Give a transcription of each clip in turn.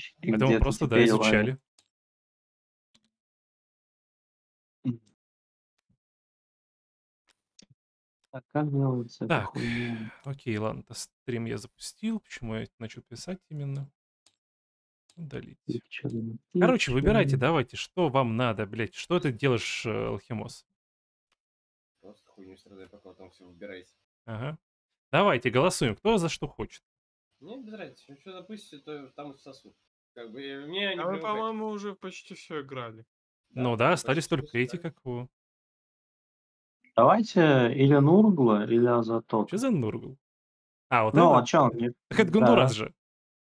И Это мы где-то просто, да, теперь ловит. изучали. А как делается эта Так, хуйня? окей, ладно, стрим я запустил. Почему я начал писать именно? Удалить. Пикчеры, Короче, выбирайте, пикчеры. давайте, что вам надо, блядь. Что ты делаешь, Алхимос? Просто хуйню страдай, пока потом все выбирайте. Ага. Давайте, голосуем. Кто за что хочет? Мне без разницы, что запустите, то там сосуд. Как бы мне не А мы, привыкать. по-моему, уже почти все играли. Ну да, мы остались почти только всё эти, играли. как его. Давайте или Нургла, или Что Азатока. за Нургл? А, вот Ну, это? а чё он не... Так это Да. Гондурас же.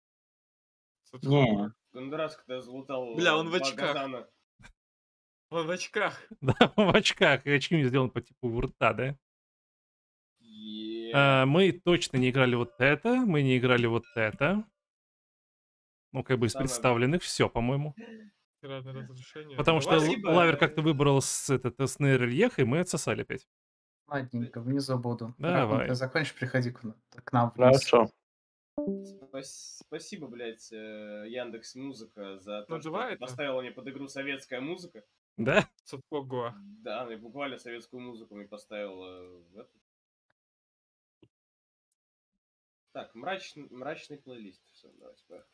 Не, Гондурас, когда залутал Бля, он в 2 очках. газана. Он в очках. Да, в очках. И очки у него сделаны по типу рта, да? Е. Мы точно не играли вот это, мы не играли вот это. Ну, как бы из Самое- представленных все, по-моему. Разное разрешение. Потому что Спасибо. Лавер как-то выбрал с Нейрельех, и мы отсосали опять. Ладненько, внизу буду. Давай. Как ты закончишь, приходи к нам вниз. хорошо. Спасибо, блядь, Яндекс Музыка за то, Ну, что давай ты это. поставила мне под игру советская музыка. Да? Сапогуа. Да, мне буквально советскую музыку мне поставила в эту. Так, мрачный плейлист. Все, давайте поехали.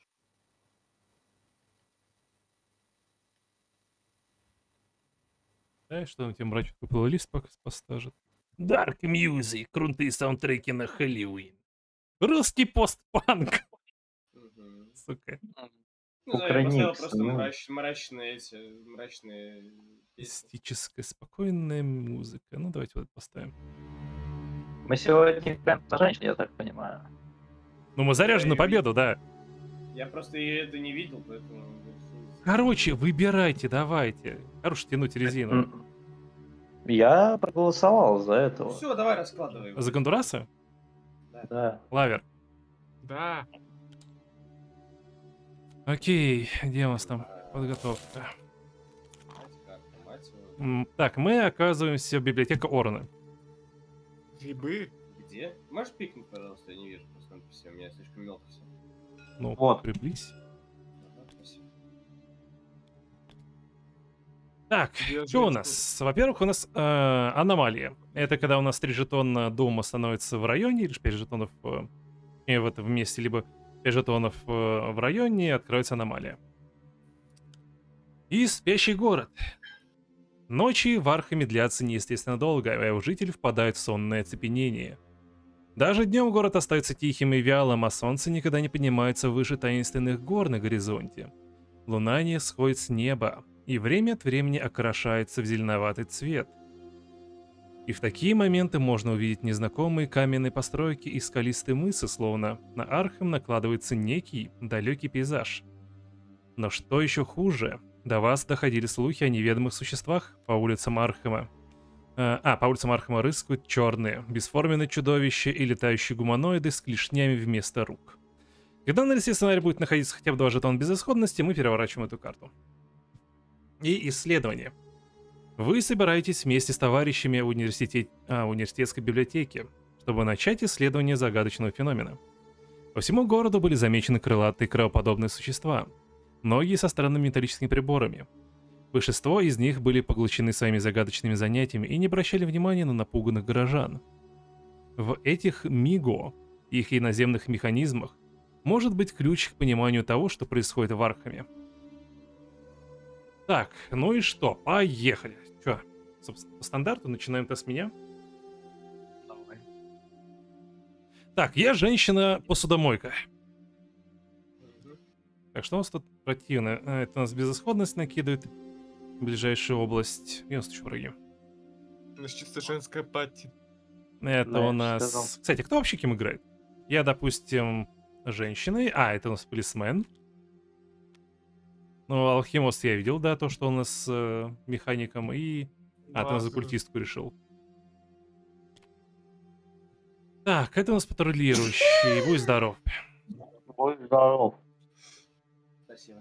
Да, что он тебе мрачный плейлист поставит? Dark Music, крутые саундтреки на Хэллоуин. Русский постпанк. Мгм. Сука. Ну да, я поставил Украинец, просто ну. мрачные песни. Мистическая, спокойная музыка. Ну, давайте вот поставим. Мы сегодня играем на женщин, я так понимаю. Ну, мы заряжены на её победу, да. Я просто это не видел, поэтому... Короче, выбирайте, давайте. Хорош тянуть резину. Я проголосовал за этого. Все, давай раскладывай. его. За Гондураса? Да. Лавер. Да. Окей, где у нас там подготовка? Мать карта, мать его. Так, мы оказываемся в библиотеке Орона. Грибы. Где? Можешь пикнуть, пожалуйста, я не вижу просто надписи, у меня слишком мелко все. Ну, Вот. приблизь. Спасибо. Так, Я что у женщина. нас? Во-первых, у нас аномалия. Это когда у нас 3 жетона дома становится в районе, или 5 жетонов в этом месте, либо 5 жетонов в районе, откроется аномалия. И спящий город. Ночи в Архаме длятся неестественно долго, а его жители впадают в сонное оцепенение. Даже днем город остается тихим и вялым, а солнце никогда не поднимается выше таинственных гор на горизонте. Луна не сходит с неба, и время от времени окрашается в зеленоватый цвет. И в такие моменты можно увидеть незнакомые каменные постройки и скалистые мысы, словно на Архам накладывается некий далекий пейзаж. Но что еще хуже, до вас доходили слухи о неведомых существах по улицам Архама. По улицам Архама рыскают черные, бесформенные чудовища и летающие гуманоиды с клешнями вместо рук. Когда на листе сценарий будет находиться хотя бы 2 жетона безысходности, мы переворачиваем эту карту. И исследование. Вы собираетесь вместе с товарищами в университетской библиотеке, чтобы начать исследование загадочного феномена. По всему городу были замечены крылатые кровоподобные существа, многие со странными металлическими приборами. Большинство из них были поглощены своими загадочными занятиями и не обращали внимания на напуганных горожан. В этих МИГО, их иноземных механизмах, может быть ключ к пониманию того, что происходит в Архаме. Так, ну и что, поехали. Чё, собственно, по стандарту начинаем-то с меня. Давай. Так, я женщина-посудомойка. Мгм. Так, что у нас тут противно? Это у нас безысходность накидывает. Ближайшая область. 90 враги. У нас чисто женская пати. Это Да, у я нас... сказал. Кстати, кто вообще кем играет? Я, допустим, женщиной. Это у нас полисмен. Ну, Алхимос я видел, да, то, что у нас с механиком. И... ты у нас за культистку решил. Так, это у нас патрулирующий. Будь здоров. Будь здоров. Спасибо.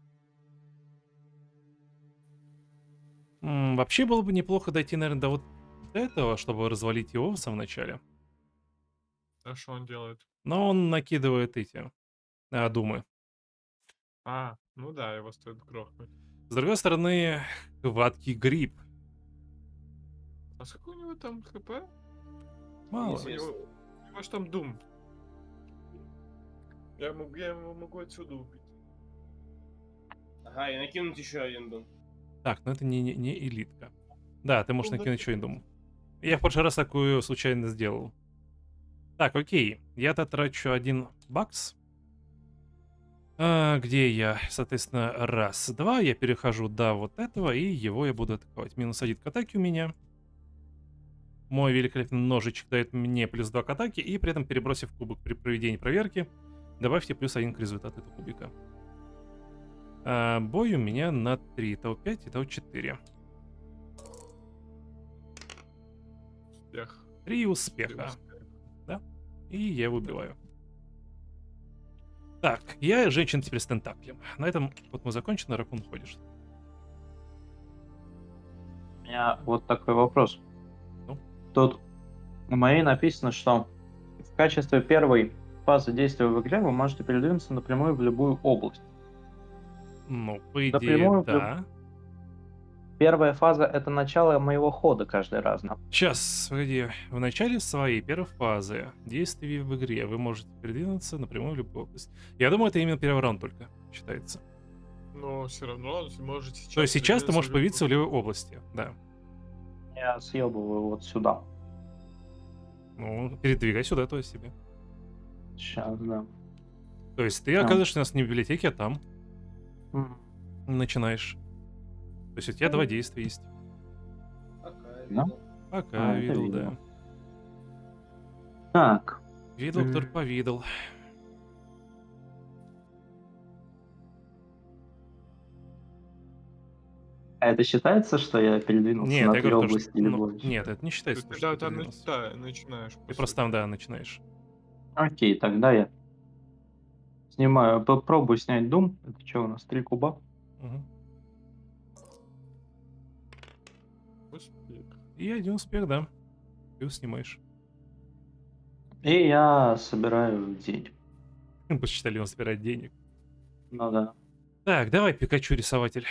Вообще было бы неплохо дойти, наверное, до вот этого, чтобы развалить его в самом начале. А что он делает? Но он накидывает эти думы. А, ну да, его стоит грохнуть. С другой стороны, хваткий гриб. А сколько у него там хп? Мало. Неизвестно. У него ж там Дум. Я его могу отсюда убить. Ага, и накинуть еще один дом. Так, ну это не элитка. Да, ты можешь Ну, накинуть еще один. Я в прошлый раз такую случайно сделал. Так, окей. Я-то трачу 1 бакс. Где я? Соответственно, раз, два. Я перехожу до вот этого, и его я буду атаковать. -1 к атаке у меня. Мой великолепный ножичек дает мне +2 к атаке, и при этом, перебросив кубок при проведении проверки, добавьте +1 к результату этого кубика. Бой у меня на 3. Итого 5, итого 4. Успех. 3 успеха. Да? И я его убиваю. Так, я женщина теперь с тентаклем. На этом вот мы закончили, Ракун ходишь. У меня вот такой вопрос. Ну? Тут в моей написано, что в качестве первой фазы действия в игре вы можете передвинуться напрямую в любую область. Ну, по идее, Напрямую да. Первая фаза — это начало моего хода каждый раз. Сейчас, погоди. В начале своей первой фазы действий в игре вы можете передвинуться напрямую в любую область. Я думаю, это именно первый раунд только считается. Но все равно вы можете сейчас... То есть сейчас ты можешь передвинуться появиться в любой области, да. Я съебываю вот сюда. Ну, передвигай сюда, то есть себе. Сейчас, да. То есть ты оказываешься у нас не в библиотеке, а там начинаешь. То есть у тебя два действия есть. Пока, Да? видел. Пока это видел, видно. да. Так. Видел, кто повидал. А это считается, что я передвинулся Нет, на я 3 говорю, то, области что... или ну, больше? нет, это не считается, Ты что ты там передвинулся. начинаешь. Ты просто там, да, начинаешь. Окей, тогда я снимаю, попробую снять Doom. Это что у нас, 3 куба? Мгм. Успех. И 1 успех, да. Ты его снимаешь. И я собираю деньги. Посчитали, он собирает денег. Ну да. Так, давай, Пикачу рисователь.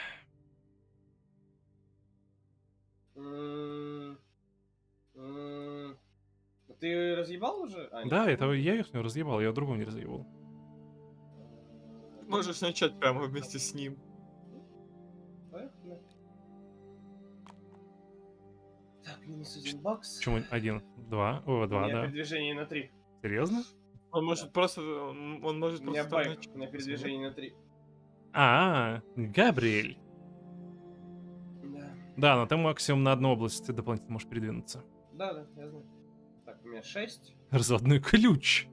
М, м, Ты разъебал уже? А, нет. Да, это я их не разъебал, я другого не разъебал. Можешь начать прямо вместе с ним. Поехали. Так, -1 бакс. Почему 1? 2? О, У 2, меня да. передвижение на 3. Серьезно? Он может просто... Он может У меня просто там байк начать. на передвижение на 3. Габриэль. Да. Да, но ты максимум на одну область дополнительно можешь передвинуться. Да, я знаю. Так, у меня 6. Разводной ключ.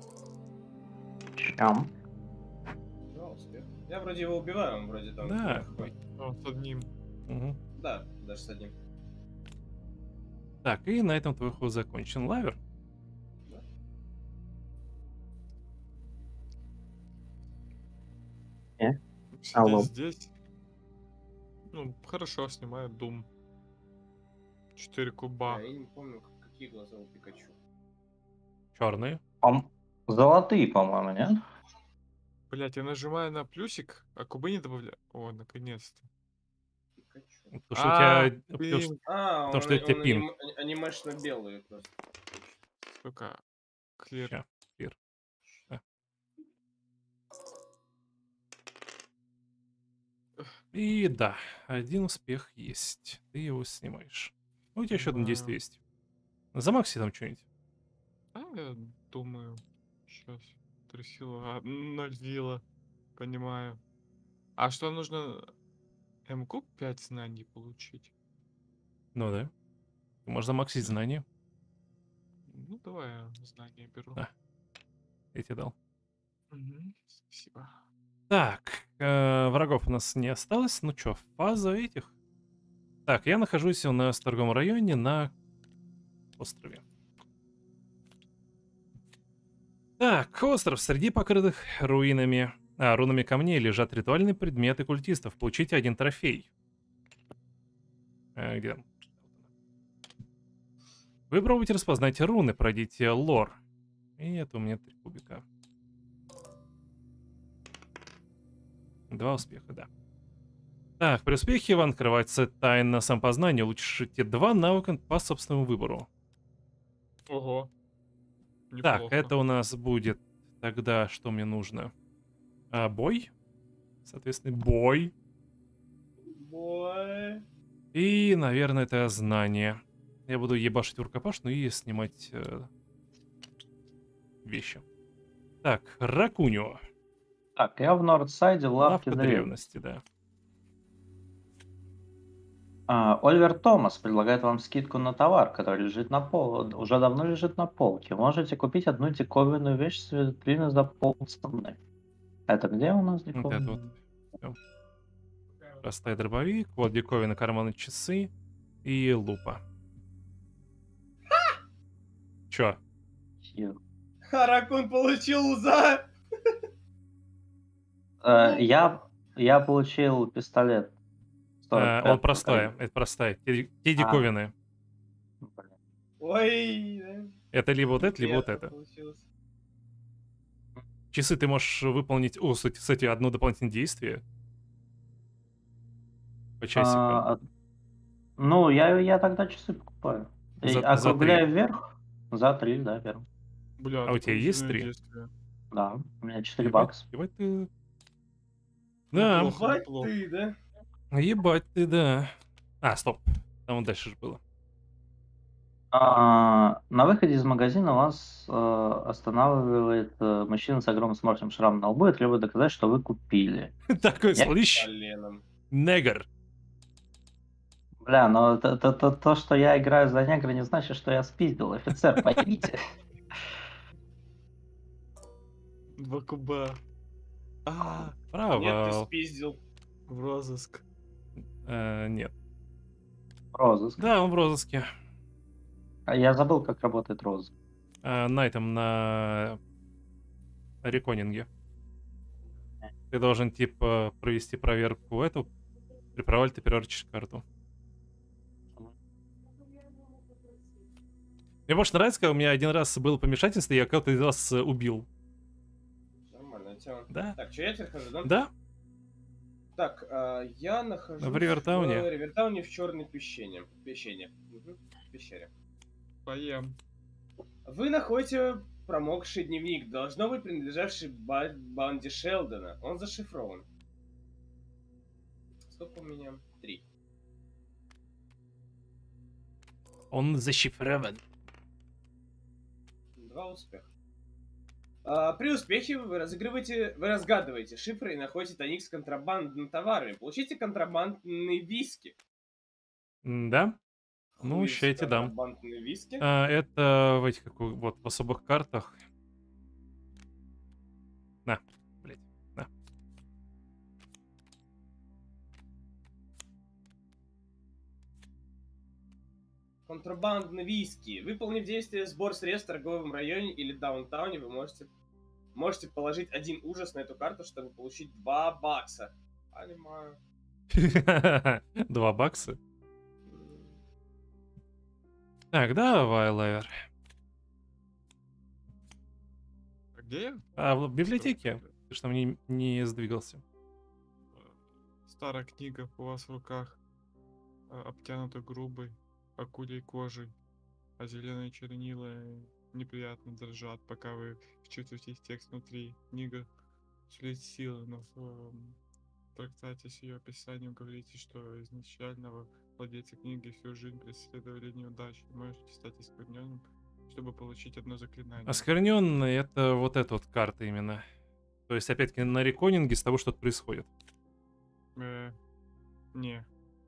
Чам. 2 успеха. Я вроде его убиваю, он вроде там... Да. легкой. С одним. Мгм. Да, даже с одним. Так, и на этом твой ход закончен. Лавер. Алло. Здесь. Ну, хорошо, снимаю Doom. 4 куба. Я не помню, какие глаза у Пикачу. Черный. Золотые, по-моему, нет? Блять, я нажимаю на плюсик, а кубы не добавляю. О, наконец-то. Пикачу. Потому что у тебя... потому блин, что- А, Потому что это тебе пинг. анимешно-белые просто. сука. Клир. Ща, клир. Да. И да, 1 успех есть. Ты его снимаешь. Ну, у тебя еще одно Да. действие есть. Замакси там что-нибудь. А, я думаю. Сейчас. 3 сила. 0 вилла. Понимаю. А что нужно? МК 5 знаний получить? Ну да. Ты можешь замаксить знания. Ну, давай я знания беру. Да. Я тебе дал. Мгм, спасибо. Так, врагов у нас не осталось. Ну чё, фаза этих. Так, я нахожусь у нас в торговом районе на острове. Так, остров. Среди покрытых рунами камней лежат ритуальные предметы культистов. Получите 1 трофей. Где там? Вы пробуйте распознать руны, пройдите лор. И это у меня 3 кубика. 2 успеха, да. Так, при успехе вам открывается тайна самопознания. Улучшите 2 навыка по собственному выбору. Ого. Так, Неплохо. это у нас будет тогда, что мне нужно? Бой. Соответственно, бой. Бой. И, наверное, это знание. Я буду ебашить в рукопашную и снимать вещи. Так, Ракуньо. Так, я в Нордсайде в лавке Лавка древности. древности, да. Оливер Томас предлагает вам скидку на товар, который лежит на уже давно лежит на полке. Можете купить одну диковинную вещь с витрины за полцены. Это где у нас Вот это вот. диковинная? Всё. Простой дробовик, вот диковины, карманные часы и лупа. Чё? Харакун получил за... Я получил пистолет. 45 Он простой, калибра. это простая. Те диковины. Блин. Ой, да. Это либо вот это, либо вот Интересно это. получилось. Часы ты можешь выполнить, кстати, одно дополнительное действие. По часикам. Ну, я тогда часы покупаю. И За округляю 3. вверх. За 3, да, верно. Бля, А у тебя есть 3? действие. Да, у меня 4 Ебать, бакса. ебать ты... Да, Неплохо, Бать неплохо. ты, да? ебать ты, да. Стоп. Там вот дальше же было. На выходе из магазина вас останавливает мужчина с огромным сморщенным шрамом на лбу и требует доказать, что вы купили. Такой, Я- слышь, Коленом. негр. Бля, но то, что я играю за негра, не значит, что я спиздил. Офицер, поймите. 2 куба. Нет, ты Провал. спиздил. В розыск. Нет. Розыск. Да, он в розыске. Я забыл, как работает розыск. На этом, на реконинге. Ты должен, типа, провести проверку эту. При провале ты переворачиваешь карту. Мне больше нравится, когда у меня один раз было помешательство, и я кого-то из вас убил. Нормальная тема. Да? Так, что я теперь хожу, да? Да? Так, я нахожусь В Ривертауне. в Ривертауне в черной пещере. Пещере. Поем. Вы находите промокший дневник, должно быть принадлежавший банде Шелдона. Он зашифрован. Сколько у меня? 3. Он зашифрован. 2 успеха. При успехе вы разгадываете шифры и находите тайник с контрабандными товарами. Получите контрабандные виски. Да? Ну, Хуй ща я тебе дам. контрабандные виски. Это в этих, вот, в особых картах. На, блядь, на. Контрабандные виски. Выполнив действие сбор средств в торговом районе или даунтауне, вы можете положить 1 ужас на эту карту, чтобы получить 2 бакса. Понимаю. 2 бакса. Так, давай, Лайвер. А где я? В библиотеке. Ты что, мне не сдвигался? Старая книга у вас в руках. Обтянута грубой, акулей кожей. А зеленые чернила неприятно дрожат, пока вы вчитываетесь в текст внутри. Книга сулит силы, но в трактате с ее описанием говорите, что изначально владельцы книги всю жизнь преследовали неудачи. Можете стать оскверненным, чтобы получить одно заклинание. Оскверненный это вот эта вот карта именно. То есть, опять-таки, на реконинге с того, что происходит. Не.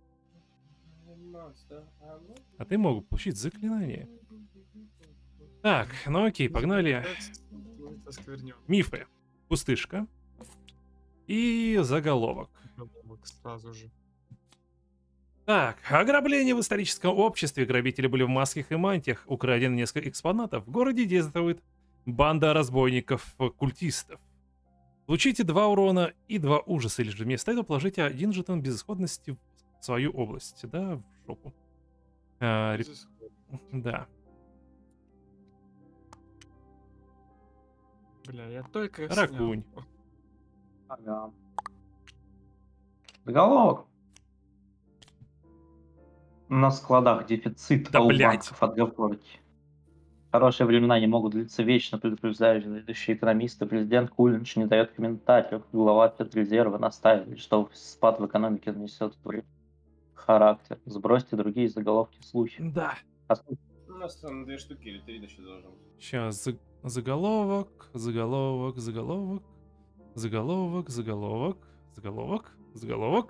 А ты мог получить заклинание. Так, ну окей, погнали. Осквернен. Мифы. Пустышка. И заголовок. Сразу же. Так, ограбление в историческом обществе. Грабители были в масках и мантиях. Украдено несколько экспонатов. В городе действует банда разбойников-культистов. Получите 2 урона и 2 ужаса. Или же вместо этого положите 1 жетон безысходности в свою область. Да, в жопу. Да. Бля, я только Ракунь. Ага. Заголовок. На складах дефицит, Да, а у блядь. банков отговорки. Хорошие времена не могут длиться вечно, предупреждают ведущие экономисты. Президент Кулинч не дает комментариев. Глава Федрезерва настаивает, что спад в экономике нанесет характер. Сбросьте другие заголовки, слухи. Да. У нас там 2 штуки или 3 еще должно быть. Сейчас заголовок, заголовок, заголовок, заголовок, заголовок, заголовок, заголовок.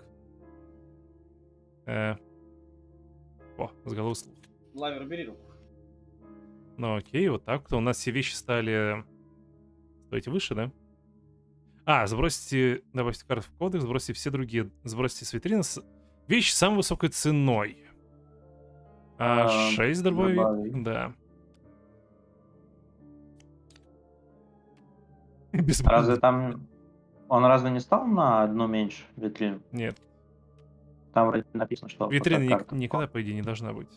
О, заголовок слух. Лавер, бери руку. Ну окей, вот так. У нас все вещи стали стоить выше, да? А, сбросьте, добавьте карту в кодекс, сбросьте все другие, сбросьте с витрины вещи с самой высокой ценой. 6 дробовик, дробовик. да. Разве там... Он разве не стал на одну меньше витрину? Нет, Там вроде написано, что... витрины просто карта. никогда, по идее, не должна быть.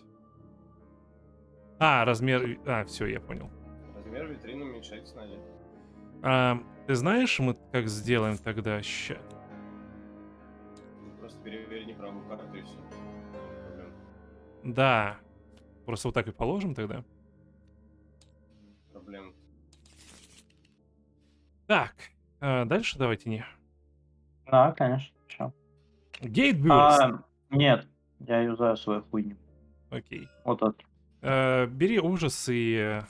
А, размер... А, все, я понял. Размер витрины уменьшается на 1. Ты знаешь, мы как сделаем тогда? Ща. Просто переверни правую карту и все. Да. Просто вот так и положим тогда. Проблем. Так, дальше давайте не. Да, конечно. Ща. Гейтбюрст. Нет, я юзаю свою хуйню. Окей. Вот это. Бери ужас и...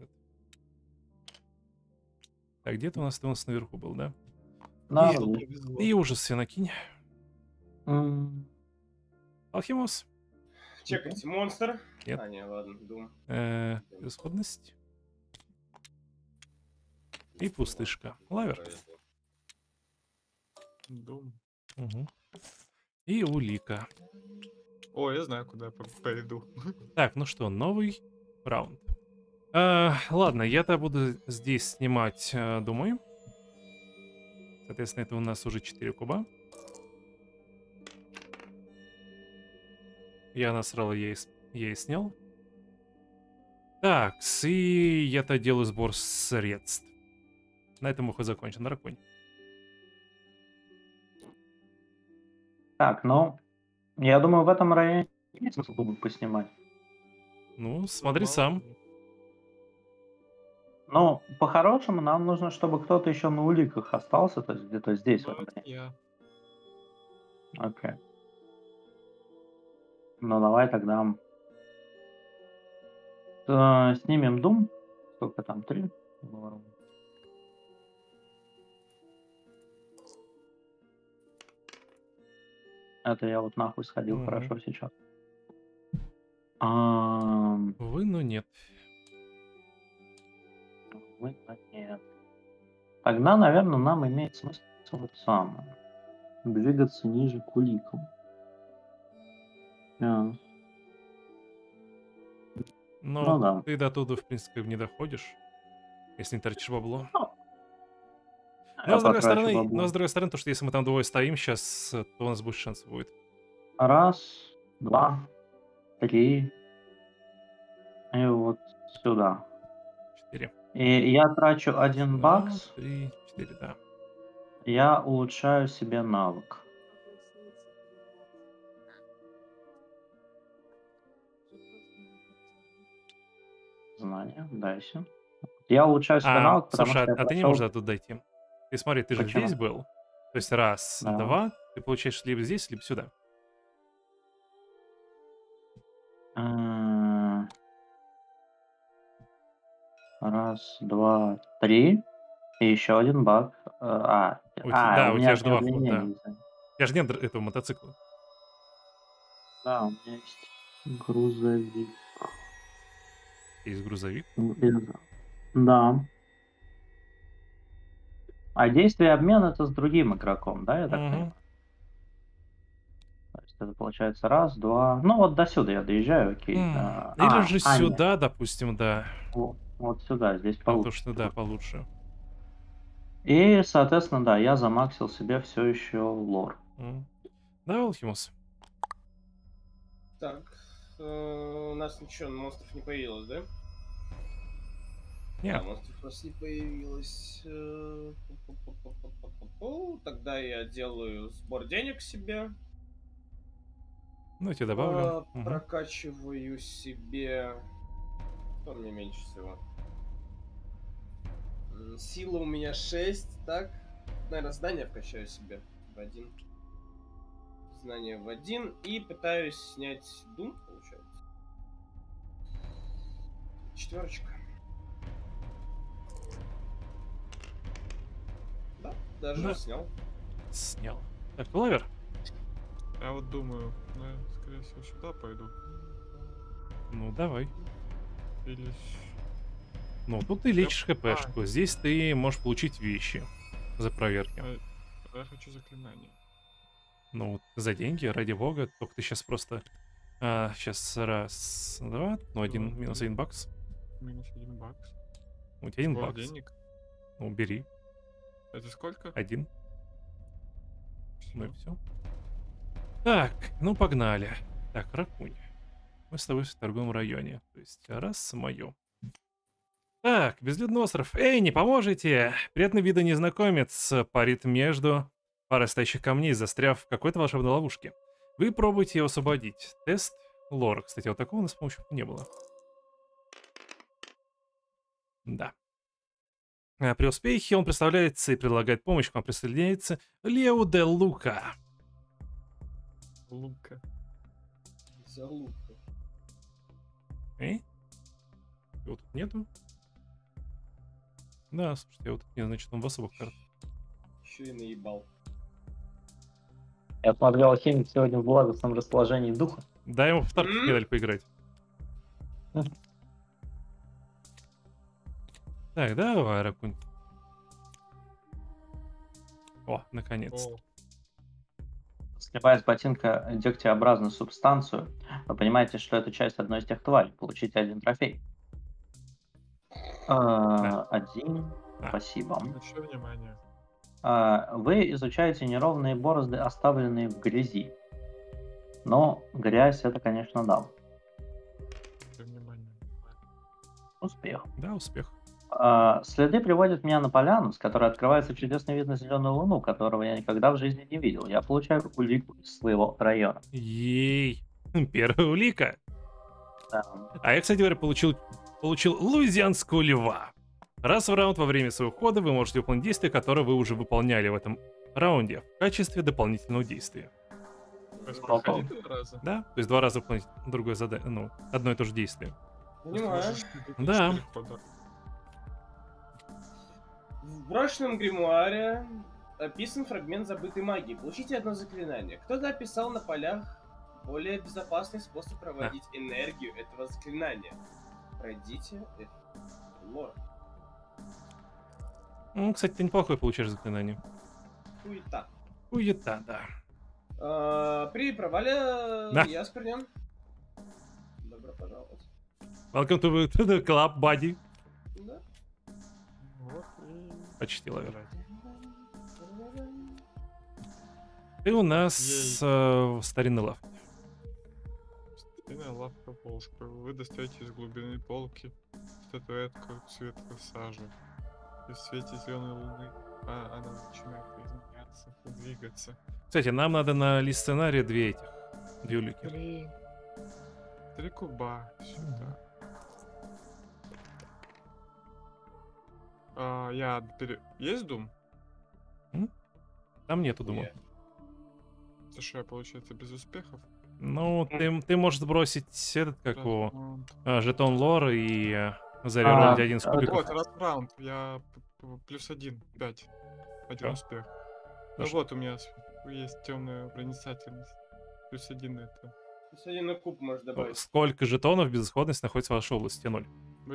Так, где-то у нас наверху был, да? Да, И- вот. И ужас все накинь. М, Алхимос. Чекайте монстр. Нет. А, не, ладно, дум. Исходность. И пустышка. Лавер. Дом. Угу. И улика. О, я знаю, куда я пойду. Так, ну что, новый раунд. Ладно, я-то буду здесь снимать, думаю. Соответственно, это у нас уже 4 куба. Я насрал, я и снял. Так, и я-то делаю сбор средств. На этом уход закончен, драконь. Так, ну, я думаю, в этом районе есть смысл поснимать. Ну, смотри Мало сам. ли. Но по-хорошему нам нужно, чтобы кто-то еще на уликах остался, то есть где-то здесь. Ну, в этом это районе. я. Окей. Ну давай тогда снимем Doom. Сколько там? 3? Это я вот нахуй сходил, Мгм. хорошо сейчас. Увы, но нет. Нет. Тогда, наверное, нам имеет смысл это самое. Двигаться ниже к уликам. Но Ну да. ты до туда, в принципе, не доходишь, если не тратишь бабло. Я Но с другой потрачу стороны, бабло. то, что если мы там двое стоим сейчас, то у нас больше шансов будет. Раз, два, 3. И вот сюда. 4. И я трачу 1 бакс. 3, 4, да. Я улучшаю себе навык. Знания, дайся. Я улучшаю себе навык, потому Слушай, что я а ты не прошел... можешь оттуда дойти. Ты смотри, ты же Почему? здесь был. То есть раз, Да. два, ты получаешь либо здесь, либо сюда. Раз, два, 3. И еще 1 баг. Да, у у тебя меня же же не два хода. удлинение. У тебя же нет этого мотоцикла. Да, у меня есть грузовик. Есть грузовик. Да. А действие обмен это с другим игроком, да, я так Мгм. понимаю? То есть это получается раз, два. Ну вот до сюда я доезжаю, окей. Или же нет. сюда, допустим, да. Вот сюда, здесь Потому получше. что, да, получше. И, соответственно, да, я замаксил себе все еще лор. Да, Алхимус. Так, у нас ничего, монстров не появилось, да? Не. Да, монстров просто не появилось. Тогда я делаю сбор денег себе. Ну, я тебе добавлю. Мгм. Прокачиваю себе... Что мне меньше всего? Сила у меня 6, так? Наверное, знания вкачаю себе в 1. Знания в 1. И пытаюсь снять Doom, получается. 4. Да, даже Да. снял. Снял. Так, лавер. Я вот думаю, ну, я, скорее всего, сюда пойду. Ну, давай. Или... Ну, тут ты лечишь хпшку. Здесь ты можешь получить вещи за проверки. Я хочу заклинание. Ну, за деньги, ради бога. Только ты сейчас просто... сейчас раз, два. Ну, один, Два, минус три. 1 бакс. Минус 1 бакс. У тебя 1 Сбор бакс. денег. Ну, бери. Это сколько? 1. Ну и Всё. все. Так, ну погнали. Так, Ракунь. Мы с тобой в торговом районе. То есть, раз, мое. Так, безлюдный остров. Эй, не поможете? Приятный вида незнакомец парит между парой стоящих камней, застряв в какой-то волшебной ловушке. Вы пробуете его освободить. Тест лора. Кстати, вот такого у нас, по-моему, еще не было. Да. При успехе он представляется и предлагает помощь. К вам присоединяется Лео де Лука. Лука. Залупка. Эй? Его тут нету? Да, слушайте, вот тут нет, значит, он в особых картах. Еще и наебал. Я смотрел, алхимик сегодня в благостном расположении духа. Дай ему в Тарков не дали поиграть. Так, давай, Ракунь. О, наконец-то. О, Сливая с ботинка дегтеобразную субстанцию, вы понимаете, что это часть одной из тех тварей. Получите 1 трофей. 1. А. Спасибо. еще внимание. Вы изучаете неровные борозды, оставленные в грязи. Но грязь это, конечно, да. Еще внимание. Успех. Да, успех. Следы приводят меня на поляну, с которой открывается чудесный вид на зеленую луну, которого я никогда в жизни не видел. Я получаю улику из своего района. Ей. Первая улика. Да. А я, кстати говоря, получил луизианскую льва. Раз в раунд во время своего хода вы можете выполнить действие, которое вы уже выполняли в этом раунде в качестве дополнительного действия. То есть Ого. проходи 2 раза. Да? То есть 2 раза выполнить другое задание, ну, одно и то же действие. То есть Понимаю. можешь выполнить Да. 4 хода. В брошенном гримуаре описан фрагмент забытой магии. Получите одно заклинание. Кто-то описал на полях более безопасный способ проводить энергию этого заклинания. Пройдите это. Лор. Ну, кстати, ты неплохое получаешь заклинание. Хуета. Хуета, да. При провале Да. я сквернен. Добро пожаловать. Welcome to the club, buddy. Да. Вот и... Почти ловер. Блядь. Ты у нас Ей. старинный лав. Стена, лавка, полка. Вы достаете из глубины полки статуэтку цвета сажи. И в свете зеленой луны она начинает изменяться, двигаться. Кстати, нам надо на лист сценария 2 улики. 3 куба сюда. Есть Doom? Там нету, думаю. Это что, я, получается, без успехов? Ну, ты можешь сбросить этот, как его, Раунд. жетон лора и зареролить один из а, кубиков. Вот, раз раунд, я +1, 5. Один Чё? успех. Ну Хорошо. вот у меня есть темная проницательность. +1 это. Плюс 1 на куб можешь добавить. Сколько жетонов безысходности находится в вашей области? 0.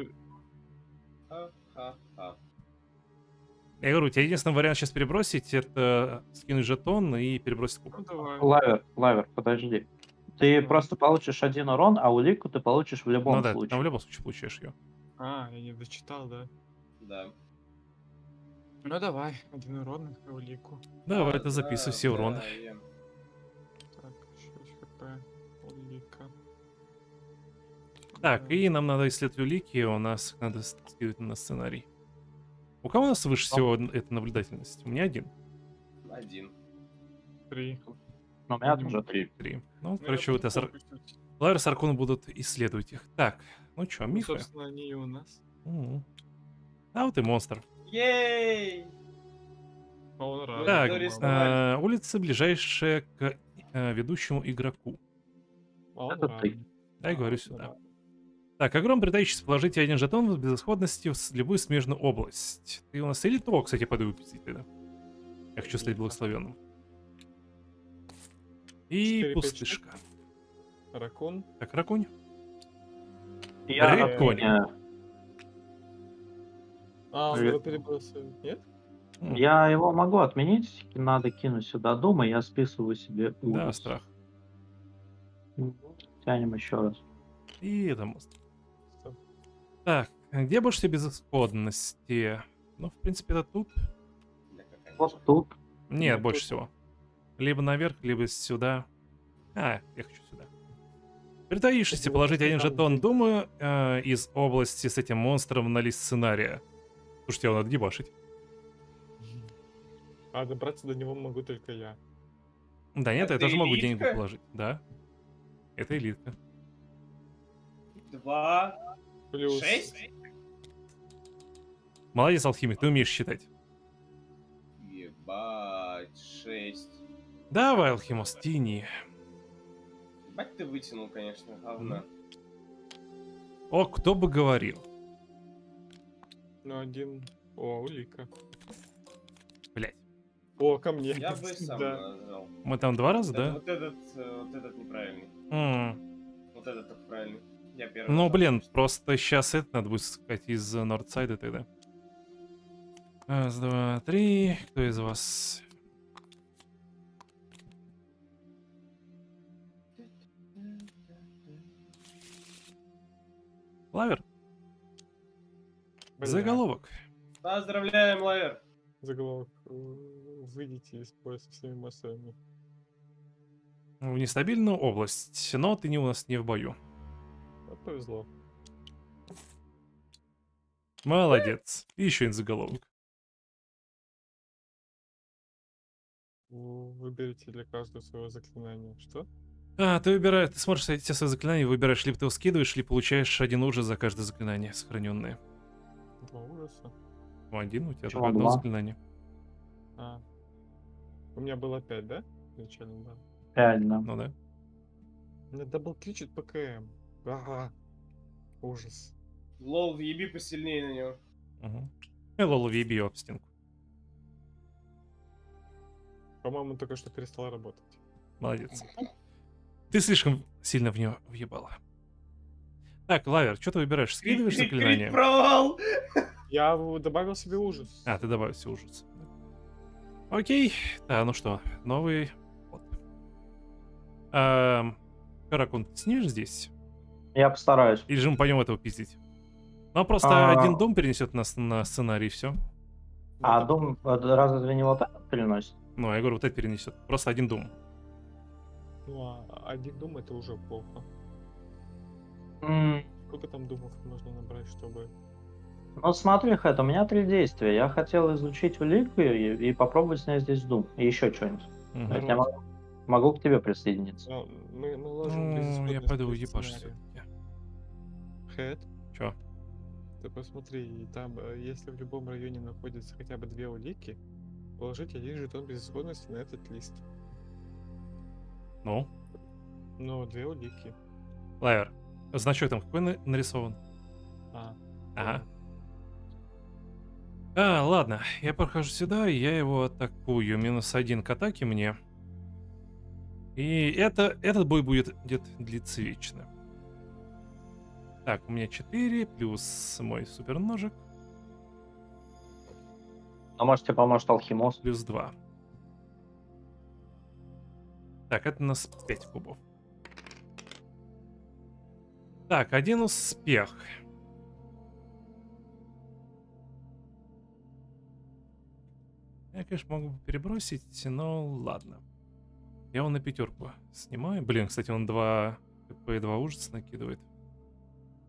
Ха-ха-ха. Я говорю, у тебя единственный вариант сейчас перебросить, это скинуть жетон и перебросить куб. Ну давай. Лавер, подожди. Ты Ну. просто получишь 1 урон, а улику ты получишь в любом Ну да, ты случае. там в любом случае получаешь ее. Я не дочитал, да? Да. Ну давай, 1 урон на улику. Давай, это записывай все уроны. Ем. Так, 6 хп, улика. Так, и нам надо исследовать улики, у нас надо скидывать на сценарий. У кого у нас выше всего эта наблюдательность? У меня один. 1. 3. Ну, у меня тоже 3. 3. Ну, короче, вот Лайер с Аркуном будут исследовать их. Так, ну чё, Ну, мифы? собственно, они и у нас. Мгм. А вот и монстр. Ей! А он рад. Так, готовы рисовать. улица, ближайшая к ведущему игроку. А он Это рад. ты. Дай А, говорю он сюда. рад. Так, огром, притающийся, положите один жетон в безысходности в любую смежную область. Ты у нас элит? О, кстати, пойду выпустить тогда. Я хочу стать благословенным. И 4, 5, пустышка. Ракун. Так, ракунь. Я Прикольно. отменяю. А, он Привет. его перебросил. Нет? Я его могу отменить, надо кинуть сюда дум, и я списываю себе Да, ужас. страх. Тянем еще раз. И это монстр. Стоп. Так, где больше всего безысходности? Ну, в принципе, это тут. Бля, какая Вот тут. Нет, Ну, больше тут. всего. Либо наверх, либо сюда. А, я хочу сюда. Притаившийся, Кстати, положить вот один там жетон, где- думаю, из области с этим монстром на лист сценария. Слушайте, его надо дебашить. А добраться до него могу только я. Да нет, я Это тоже могу элитка? деньги положить. Да. Это элитка. 2, Плюс. 6? Молодец, алхимик, ты умеешь считать. Ебать, 6. Давай, алхимос, тяни. Ебать ты вытянул, конечно, говна. О, кто бы говорил. Ну, один. О, улика. Блять. О, ко мне. Я бы сам Да. нажал. Мы там 2 раза, да? Вот этот неправильный. Вот этот только правильный. Я первый. Ну, нажал. блин, просто сейчас это надо будет сказать из Нордсайда тогда. Раз, два, три. Кто из вас? Лавер? Бля. Заголовок. Поздравляем, Лавер. Заголовок. Выйдите из боя со всеми массами. В нестабильную область, но ты не у нас не в бою. Вот повезло. Молодец. И еще один заголовок. Выберите для каждого своего заклинания. Что? А, ты выбираешь, ты смотришь эти свои заклинания, выбираешь, либо ты его скидываешь, либо получаешь один ужас за каждое заклинание сохраненное. 2 ужаса. Ну, один, у тебя Почему только одно два? заклинание. А. У меня было 5, да? Изначально, да. Реально. Ну да. Меня даблкличит ПКМ. Ага. Ужас. Лол, въеби посильнее на него. Угу. И лол, въеби её об стенку. По-моему, только что перестал работать. Молодец. Ты слишком сильно в нее въебала. Так, Лавер, что ты выбираешь? Скидываешь Крит заклинание? провал! Я добавил себе ужас. А, ты добавил все ужас. Окей. Да, ну что, новый ход. Каракун, ты снимешь здесь? Я постараюсь. Или же мы пойдем этого пиздить? Ну, просто А. один дом перенесет нас на сценарий, и все. А дум разве не вот этот переносит? Ну, я говорю, вот это перенесет. Просто один дом. Ну, а один дум это уже плохо. М, Сколько там думов можно набрать, чтобы... Ну смотри, Хэт, у меня 3 действия. Я хотел изучить улику и попробовать снять здесь дум. И еще что-нибудь. Мгм. То есть я могу к тебе присоединиться. Ну, мы ложим Ну, я безысходность пойду по ебашь сценарию. все-таки. Хэт, Чё? ты посмотри, там, если в любом районе находится хотя бы 2 улики, положить один жетон безысходности на этот лист. Ну, Но 2 улики. Лавер, значок там какой нарисован? А, Ага. А, ладно, я прохожу сюда, и я его атакую. -1 к атаке мне. И этот бой будет где-то длиться вечно. Так, у меня 4, плюс мой суперножик, А может тебе поможет Алхимос? плюс 2. Так, это у нас 5 кубов. Так, один успех. Я, конечно, могу перебросить, но ладно. Я его на 5 снимаю. Блин, кстати, он 2 КП и 2 ужаса накидывает.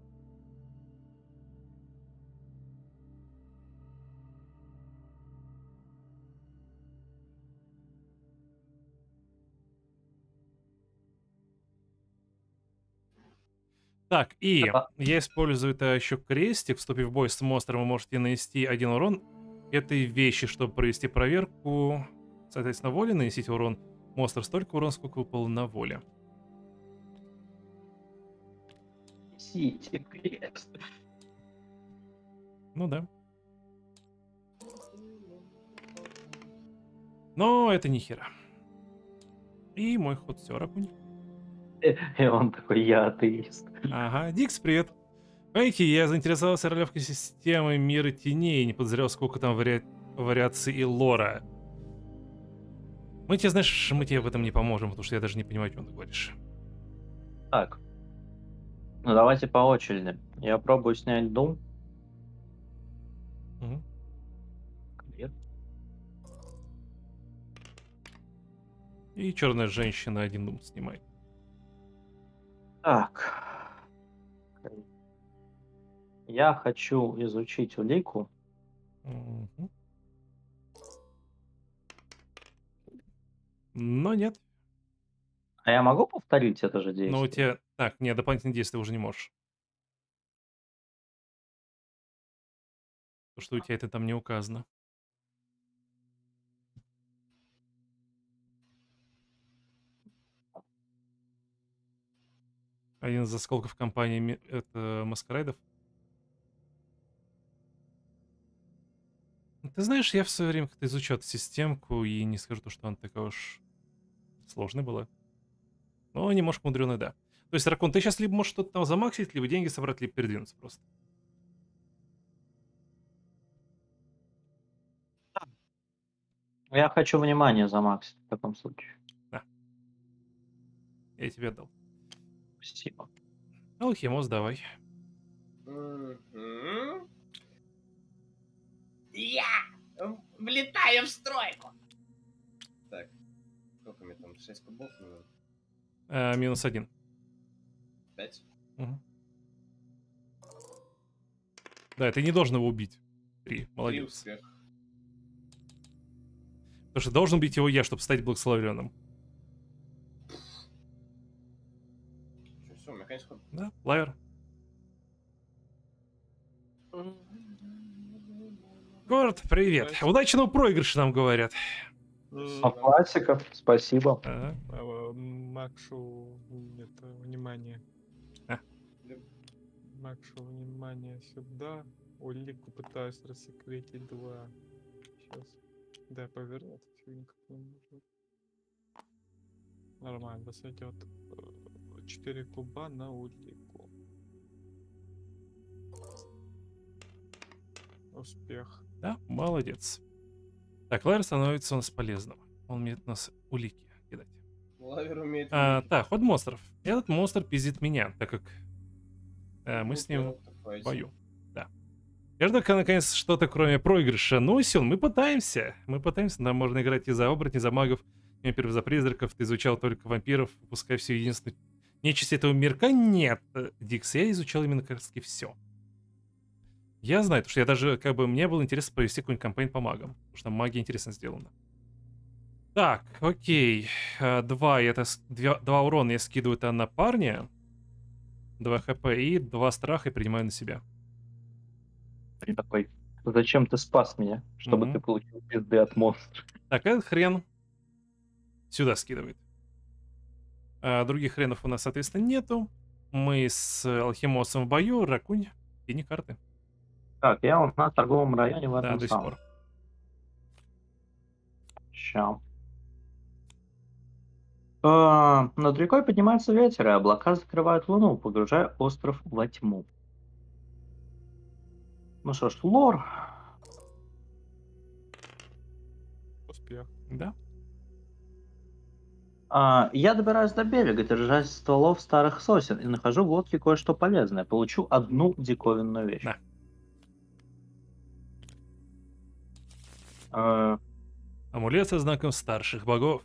Так, и Это- я использую это еще крестик. Вступив в бой с монстром, вы можете нанести 1 урон этой вещи, чтобы провести проверку. Соответственно, воле нанесите урон. Монстр столько урон, сколько выпало на воле. Несите крест. Ну да. Но это не хера. И мой ход все, Ракунь. И он такой, я атеист. Ага, Дикс, привет. Знаете, я заинтересовался ролевкой системы Мира Теней и не подозревал, сколько там вариаций и лора. Мы тебе, знаешь, мы тебе в этом не поможем, потому что я даже не понимаю, о чем ты говоришь. Так. Ну давайте по очереди. Я пробую снять Doom. Мгм. Нет. И черная женщина 1 дум снимает. Так. Я хочу изучить улику. Мгм. Но нет. А я могу повторить это же Но действие? у тебя... Так, нет, дополнительные действия уже не можешь. Потому что у тебя это там не указано. Один из осколков компании это Маскарайдов. Ты знаешь, я в свое время как-то изучал эту системку, и не скажу то, что она такая уж сложная была. Но немножко мудреная, да. То есть, Ракун, ты сейчас либо можешь что-то там замаксить, либо деньги собрать, либо передвинуться просто. Я хочу внимание замаксить в таком случае. Я тебе отдал. Спасибо. Алхимос, давай. Мгм. Я влетаю в стройку. Так, сколько мне там? 6 кубов? -1. 5? Мгм. Да, ты не должен его убить. 3, 3 молодец. успеха. Потому что должен убить его я, чтобы стать благословленным. Все, у меня, конечно, Да, лайер. Горд, привет. Здрасте. Удачного проигрыша нам говорят. Классика, спасибо. Ага. Макшу это внимание. А. Макшу внимание сюда. Улику пытаюсь рассекретить 2. Сейчас. Да, повернуть никак не может. Нормально, сойдет. 4 куба на улику. Успех. Да, молодец. Так, лайер становится у нас полезным. Он умеет нас улики кидать. Лавер умеет... Так, ход монстров. Этот монстр пиздит меня, так как мы с ним в бою. Да. Я жду, наконец, что-то кроме проигрыша. Ну, Сюн, мы пытаемся. Мы пытаемся. Нам можно играть и за оборотней, за магов, и за призраков. Ты изучал только вампиров, пускай все единственную нечисть этого мирка. Нет, Дикс, я изучал именно как раз все. Я знаю, потому что я даже, как бы, мне было интересно провести какую-нибудь кампанию по магам. Потому что магия интересно сделана. Так, окей. 2 это 2 урона я скидываю это на парня. 2 хп и 2 страха и принимаю на себя. И такой, зачем ты спас меня? Чтобы Мгм. ты получил пизды от монстра. Так, этот хрен сюда скидывает. Других хренов у нас, соответственно, нету. Мы с Алхимосом в бою. Ракунь, и не карты. Так, я у нас в торговом районе в Да, этом до сих самом. пор. Ща. Над рекой поднимается ветер, и облака закрывают луну, погружая остров во тьму. Ну что ж, лор. Успех. Да. Я добираюсь до берега, держась стволов старых сосен, и нахожу в лодке кое-что полезное. Получу одну диковинную вещь. Да. Амулет со знаком старших богов.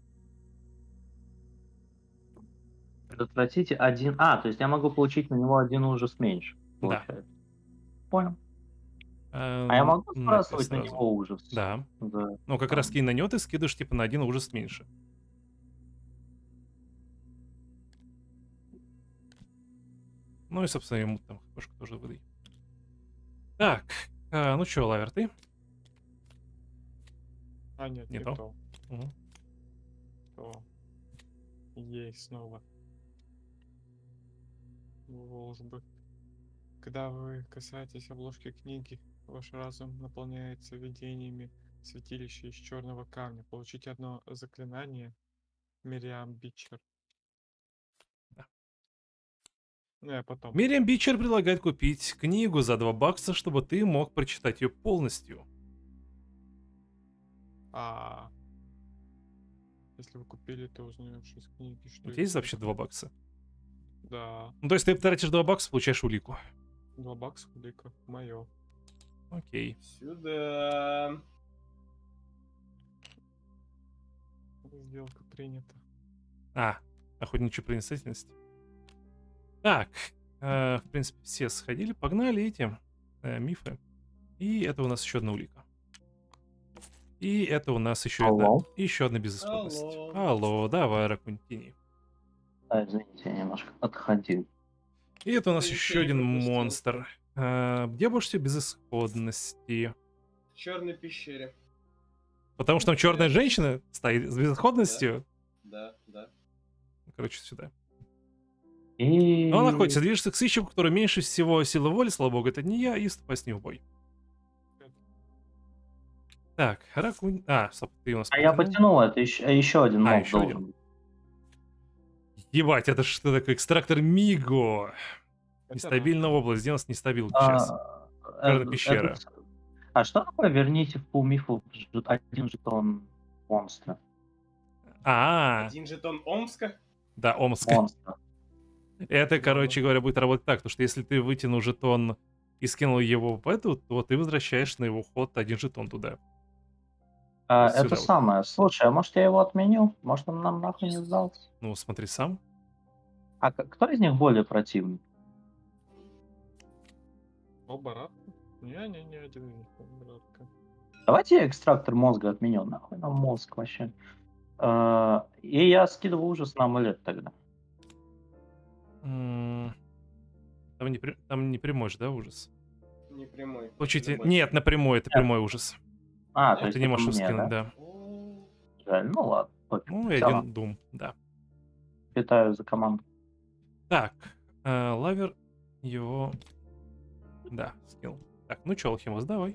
Предотвратите один... то есть я могу получить на него один ужас меньше, Да. получается. Понял. А я могу Нет, не сбрасывать на сразу. него ужас? Да. Да. Ну, как раз кинь на него, ты скидываешь типа на 1 ужас меньше. Ну и, собственно, ему там хпшку тоже выдай. Так, ну чё, Лавер, ты? А, нет, Не не то. то. Мгм. То. Есть снова. Волжбы. Когда вы касаетесь обложки книги, ваш разум наполняется видениями святилища из черного камня. Получите одно заклинание Мириам Бичер. Да. Ну, я потом. Мириам Бичер предлагает купить книгу за $2, чтобы ты мог прочитать ее полностью. А если вы купили, то узнаешь из книги, что У тебя есть это вообще $2? Да, Ну, то есть ты тратишь $2, получаешь улику. $2 худыка. Мое. Окей. Сюда. Сделка принята. Охотничья проницательность. Так, в принципе, все сходили. Погнали эти мифы. И это у нас еще одна улика. И это у нас еще Алло. одна безысходность. Алло. Алло, давай, Ракун, тяни. Извините, я немножко отходил. И это у нас Ты еще ничего не один пропустил. монстр. Где больше всего безысходности? В черной пещере. Потому что там черная женщина стоит с безысходностью. Да, да. Короче, сюда. И... Но он находится, движется к сыщику, который меньше всего силы воли, слава богу, это не я, и вступай с ним в бой. Так, Ракунь... стоп, ты у нас А я потянул, это еще один моб еще один. должен быть. Ебать, это что такое? Экстрактор Миго. Это Нестабильная область, где у нас нестабилка сейчас? Черная пещера. А что такое верните в полмифу один жетон монстра? Один жетон Омска. Да, Омск. Монстра. Это, короче говоря, будет работать так, потому что если ты вытянул жетон и скинул его в эту, то ты возвращаешь на его ход один жетон туда. Это сюда вот. самое. Слушай, а может я его отменил? Может он нам нахуй не сдался? Ну, смотри сам. А кто из них более противный? Оба рабка? Не один из них рабка. Давайте я экстрактор мозга отменю. Нахуй нам мозг вообще. И я скидываю ужас на амулет тогда. Там не прямой же, да, ужас? Не прямой. Получите... Любой. Нет, напрямую, это прямой ужас. То Нет, есть Ты не это можешь его мне, скинуть, да? да. О, Жаль, ну ладно. пофиг. Ну, и Всё равно. один Дум, да. Питаю за команду. Так, Лавер его... Да, скинул. Так, ну чё, Алхимос, давай.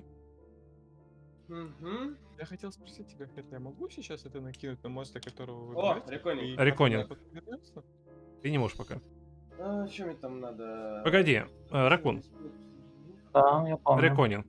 мгм. Я хотел спросить тебя, Хет, я могу сейчас это накинуть на монстра, которого вы О, берете? Реконинг. И Реконинг. потом вернётся? Ты не можешь пока. Что мне там надо? Погоди, Ракун, Да, я помню. реконинг.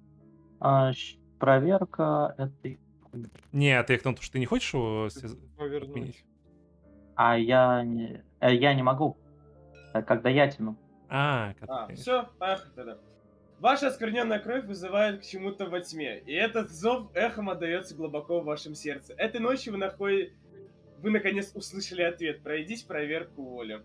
Проверка этой... Нет, я к тому, что ты не хочешь его Повернуть. отменить? я не могу. Когда я тяну. Конечно. Все, поехали тогда. Ваша оскверненная кровь вызывает к чему-то во тьме, и этот зов эхом отдается глубоко в вашем сердце. Этой ночью вы наконец услышали ответ. Пройдите проверку воли.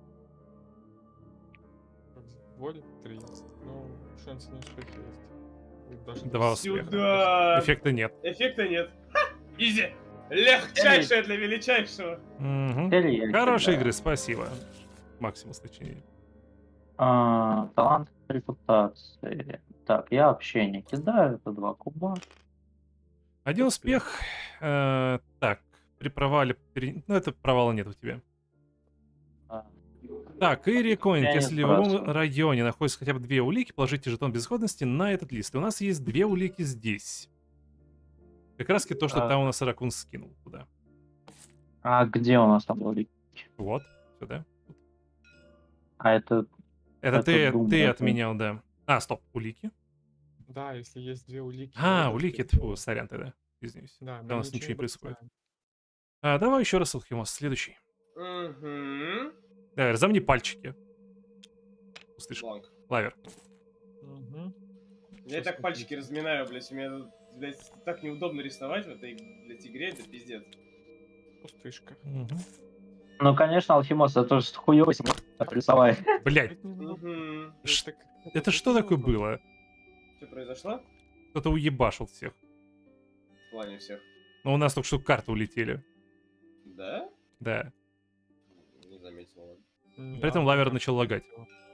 Воля 3. Ну, шансы на успех есть. И даже 2 успеха. Сюда! Эффекта нет. Эффекта нет. Ха! Изи! Легчайшее для величайшего. Мгм. Теперь я Хорошей кидаю. игры, спасибо. Максимус, точнее. Талант репутации. Так, я общение кидаю, это 2 куба. Один успех. Так, при провале... Ну, это провала нет у тебя. А, Так, и реконинг. Я не Если в любом сбрасываю. районе находится хотя бы 2 улики, положите жетон безысходности на этот лист. И у нас есть 2 улики здесь. Как раз то, что там у нас Ракун скинул туда. А где у нас там улики? Вот, сюда. А это... Это Это Doom, ты да, отменял, да. Стоп, улики. Да, если есть 2 улики. Улики, тьфу, сорян тогда. Извиняюсь. Да, у нас ничего не происходит. бросаем. Давай еще раз, Алхимос, следующий. Угу. Давай, разомни пальчики. Услышь, Бланк. Лавер. Мгм. Я и так пальчики разминаю, блядь. У меня тут, блядь, так неудобно рисовать в этой, блядь, игре, это пиздец. Пустышка. Ну, конечно, Алхимос, это тоже хуёвый рисовай. Блять, Это не Угу. Ш- это что такое было? Что произошло? Кто-то уебашил всех. В плане всех. Но у нас только что карты улетели. Да? Да. Не заметил. ладно. При этом лавер начал лагать.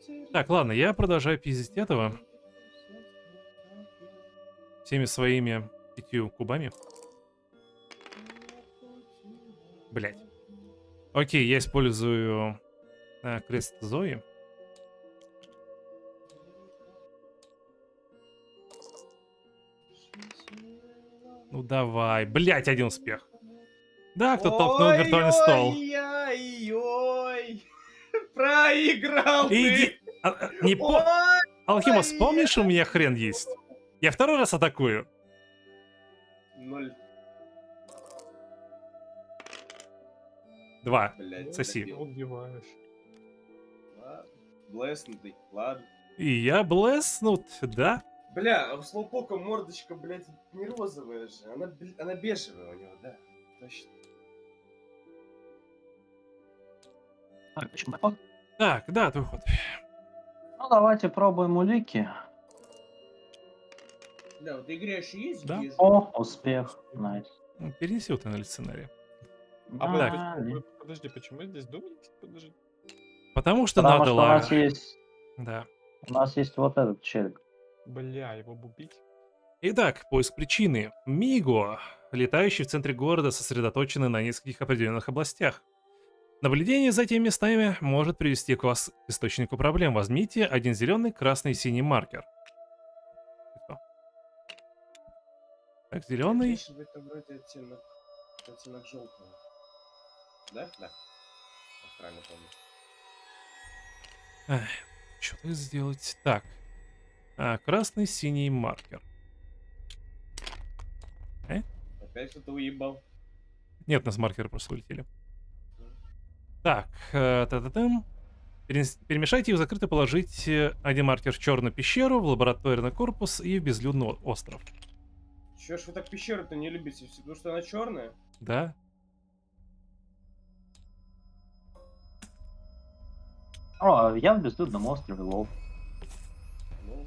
Так, ладно, я продолжаю пиздить этого. Всеми своими 5 кубами. Блять. Окей, я использую крест Зои. Ну давай. Блять, 1 успех. Да, кто толкнул виртуальный стол. Ой-ой-ой. Проиграл Иди. ты. Не по... Ой, Алхимос, помнишь, у меня хрен есть? Я 2-й раз атакую. 0. 2. Блядь, Соси. добил. Убиваешь. Ладно. Блеснутый, ладно. И я блеснут, да? Бля, а у Слоупока мордочка, блядь, не розовая же. Она бежевая у него, да. Точно. Так, почему ход? Так, да, твой ход. Ну, давайте пробуем улики. Бля, вот игре еще есть Да. вижу. О, успех. Найс. Ну, перенеси вот на сценарий. Подожди, почему здесь дом есть? Подожди. Потому что Потому надо что Да. у нас есть вот этот челик. Бля, его бы убить. Итак, поиск причины. Миго, летающий в центре города, сосредоточены на нескольких определенных областях. Наблюдение за этими местами может привести к вас к источнику проблем. Возьмите один зеленый, красный и синий маркер. Кто? Так, зеленый. Это вроде оттенок желтого. Да? Да. Правильно помню. Что-то сделать. Так. Красный, синий маркер. Опять кто-то уебал. Нет, у нас маркеры просто улетели. Так, та-та-там. Перемешайте и в закрыто положите один маркер в черную пещеру, в лабораторный корпус и в безлюдный остров. Чё ж вы так пещеру-то не любите? Все потому что она черная? Да? О, я в безлюдном острове, лол. Ну,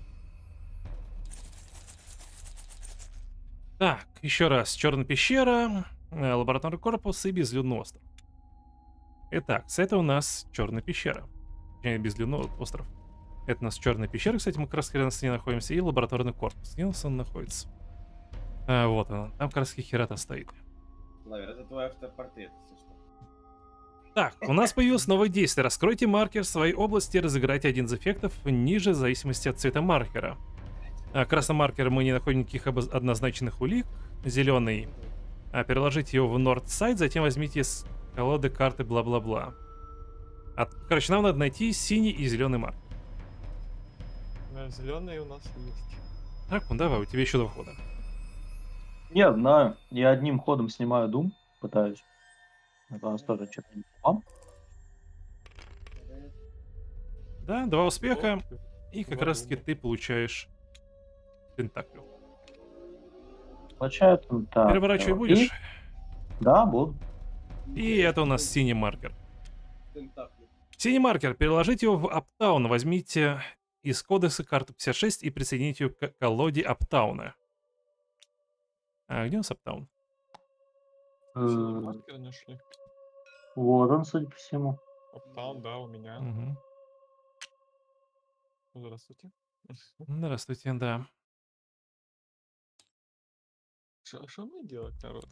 Так, еще раз. Черная пещера, лабораторный корпус и безлюдный остров. Итак, с этого у нас черная пещера. Точнее, безлюдный остров. Это у нас черная пещера, кстати, мы как раз на стене находимся, и лабораторный корпус. Где у нас он находится? Вот он. Там как раз херата стоит. Лавер, это твой автопортрет, если что. Так, у нас появилось новое действие. Раскройте маркер в своей области и разыграйте один из эффектов ниже в зависимости от цвета маркера. Красный маркер мы не находим никаких однозначных улик. Зеленый. Переложите его в North Side, затем возьмите с колоды карты бла-бла-бла. Короче, нам надо найти синий и зеленый маркер. Зеленый у нас есть. Так, ну давай, у тебя еще 2 хода. Я знаю, я одним ходом снимаю Doom, пытаюсь. Это у нас тоже что-то не попал. Да, 2 успеха. И как раз таки ты получаешь пентаклю. Получается, так. Переворачивай будешь? Да, буду. И это у нас синий маркер. Тентакли. Синий маркер. Переложите его в Аптаун. Возьмите из кодекса карту 56 и присоедините ее к колоде Аптауна. А где у нас Аптаун? Маркер нашли. Вот он, судя по всему. Аптаун, да, у меня. Угу. Здравствуйте. Здравствуйте, да. Что мне делать, народ?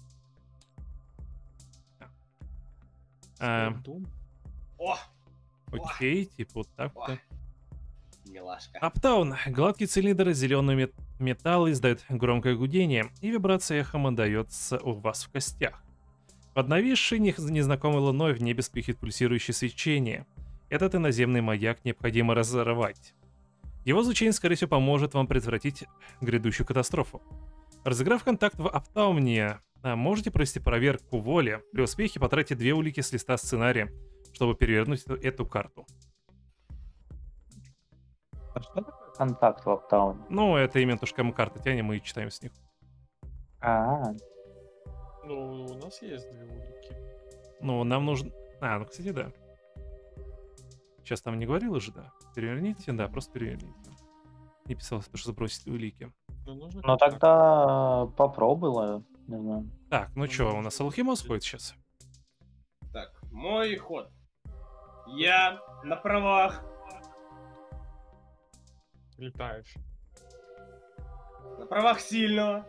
Эм. О! Окей, типа вот так О! вот. Милашка. Аптаун. Гладкий цилиндр из зеленого металла издает громкое гудение, и вибрация эхом отдается у вас в костях. Под нависшей незнакомой луной в небе вспыхивает пульсирующее свечение. Этот иноземный маяк необходимо разорвать. Его изучение, скорее всего, поможет вам предотвратить грядущую катастрофу. Разыграв контакт в Аптауне, можете провести проверку воли. При успехе потратьте 2 улики с листа сценария, чтобы перевернуть эту карту. А что такое контакт в Аптауне? Ну, это именно то, что мы карты тянем и читаем с них. Ну, у нас есть 2 улики. Ну, нам нужно... ну, кстати, да. Сейчас там не говорил же, да? Переверните, да, просто переверните. Не писалось, что забросить улики. Но нужно Ну контакт. тогда попробуй, Лавер, не знаю. Так, ну чё, у нас Алхимос ходит сейчас? Так, мой ход. Я на правах Летаешь. На правах сильного.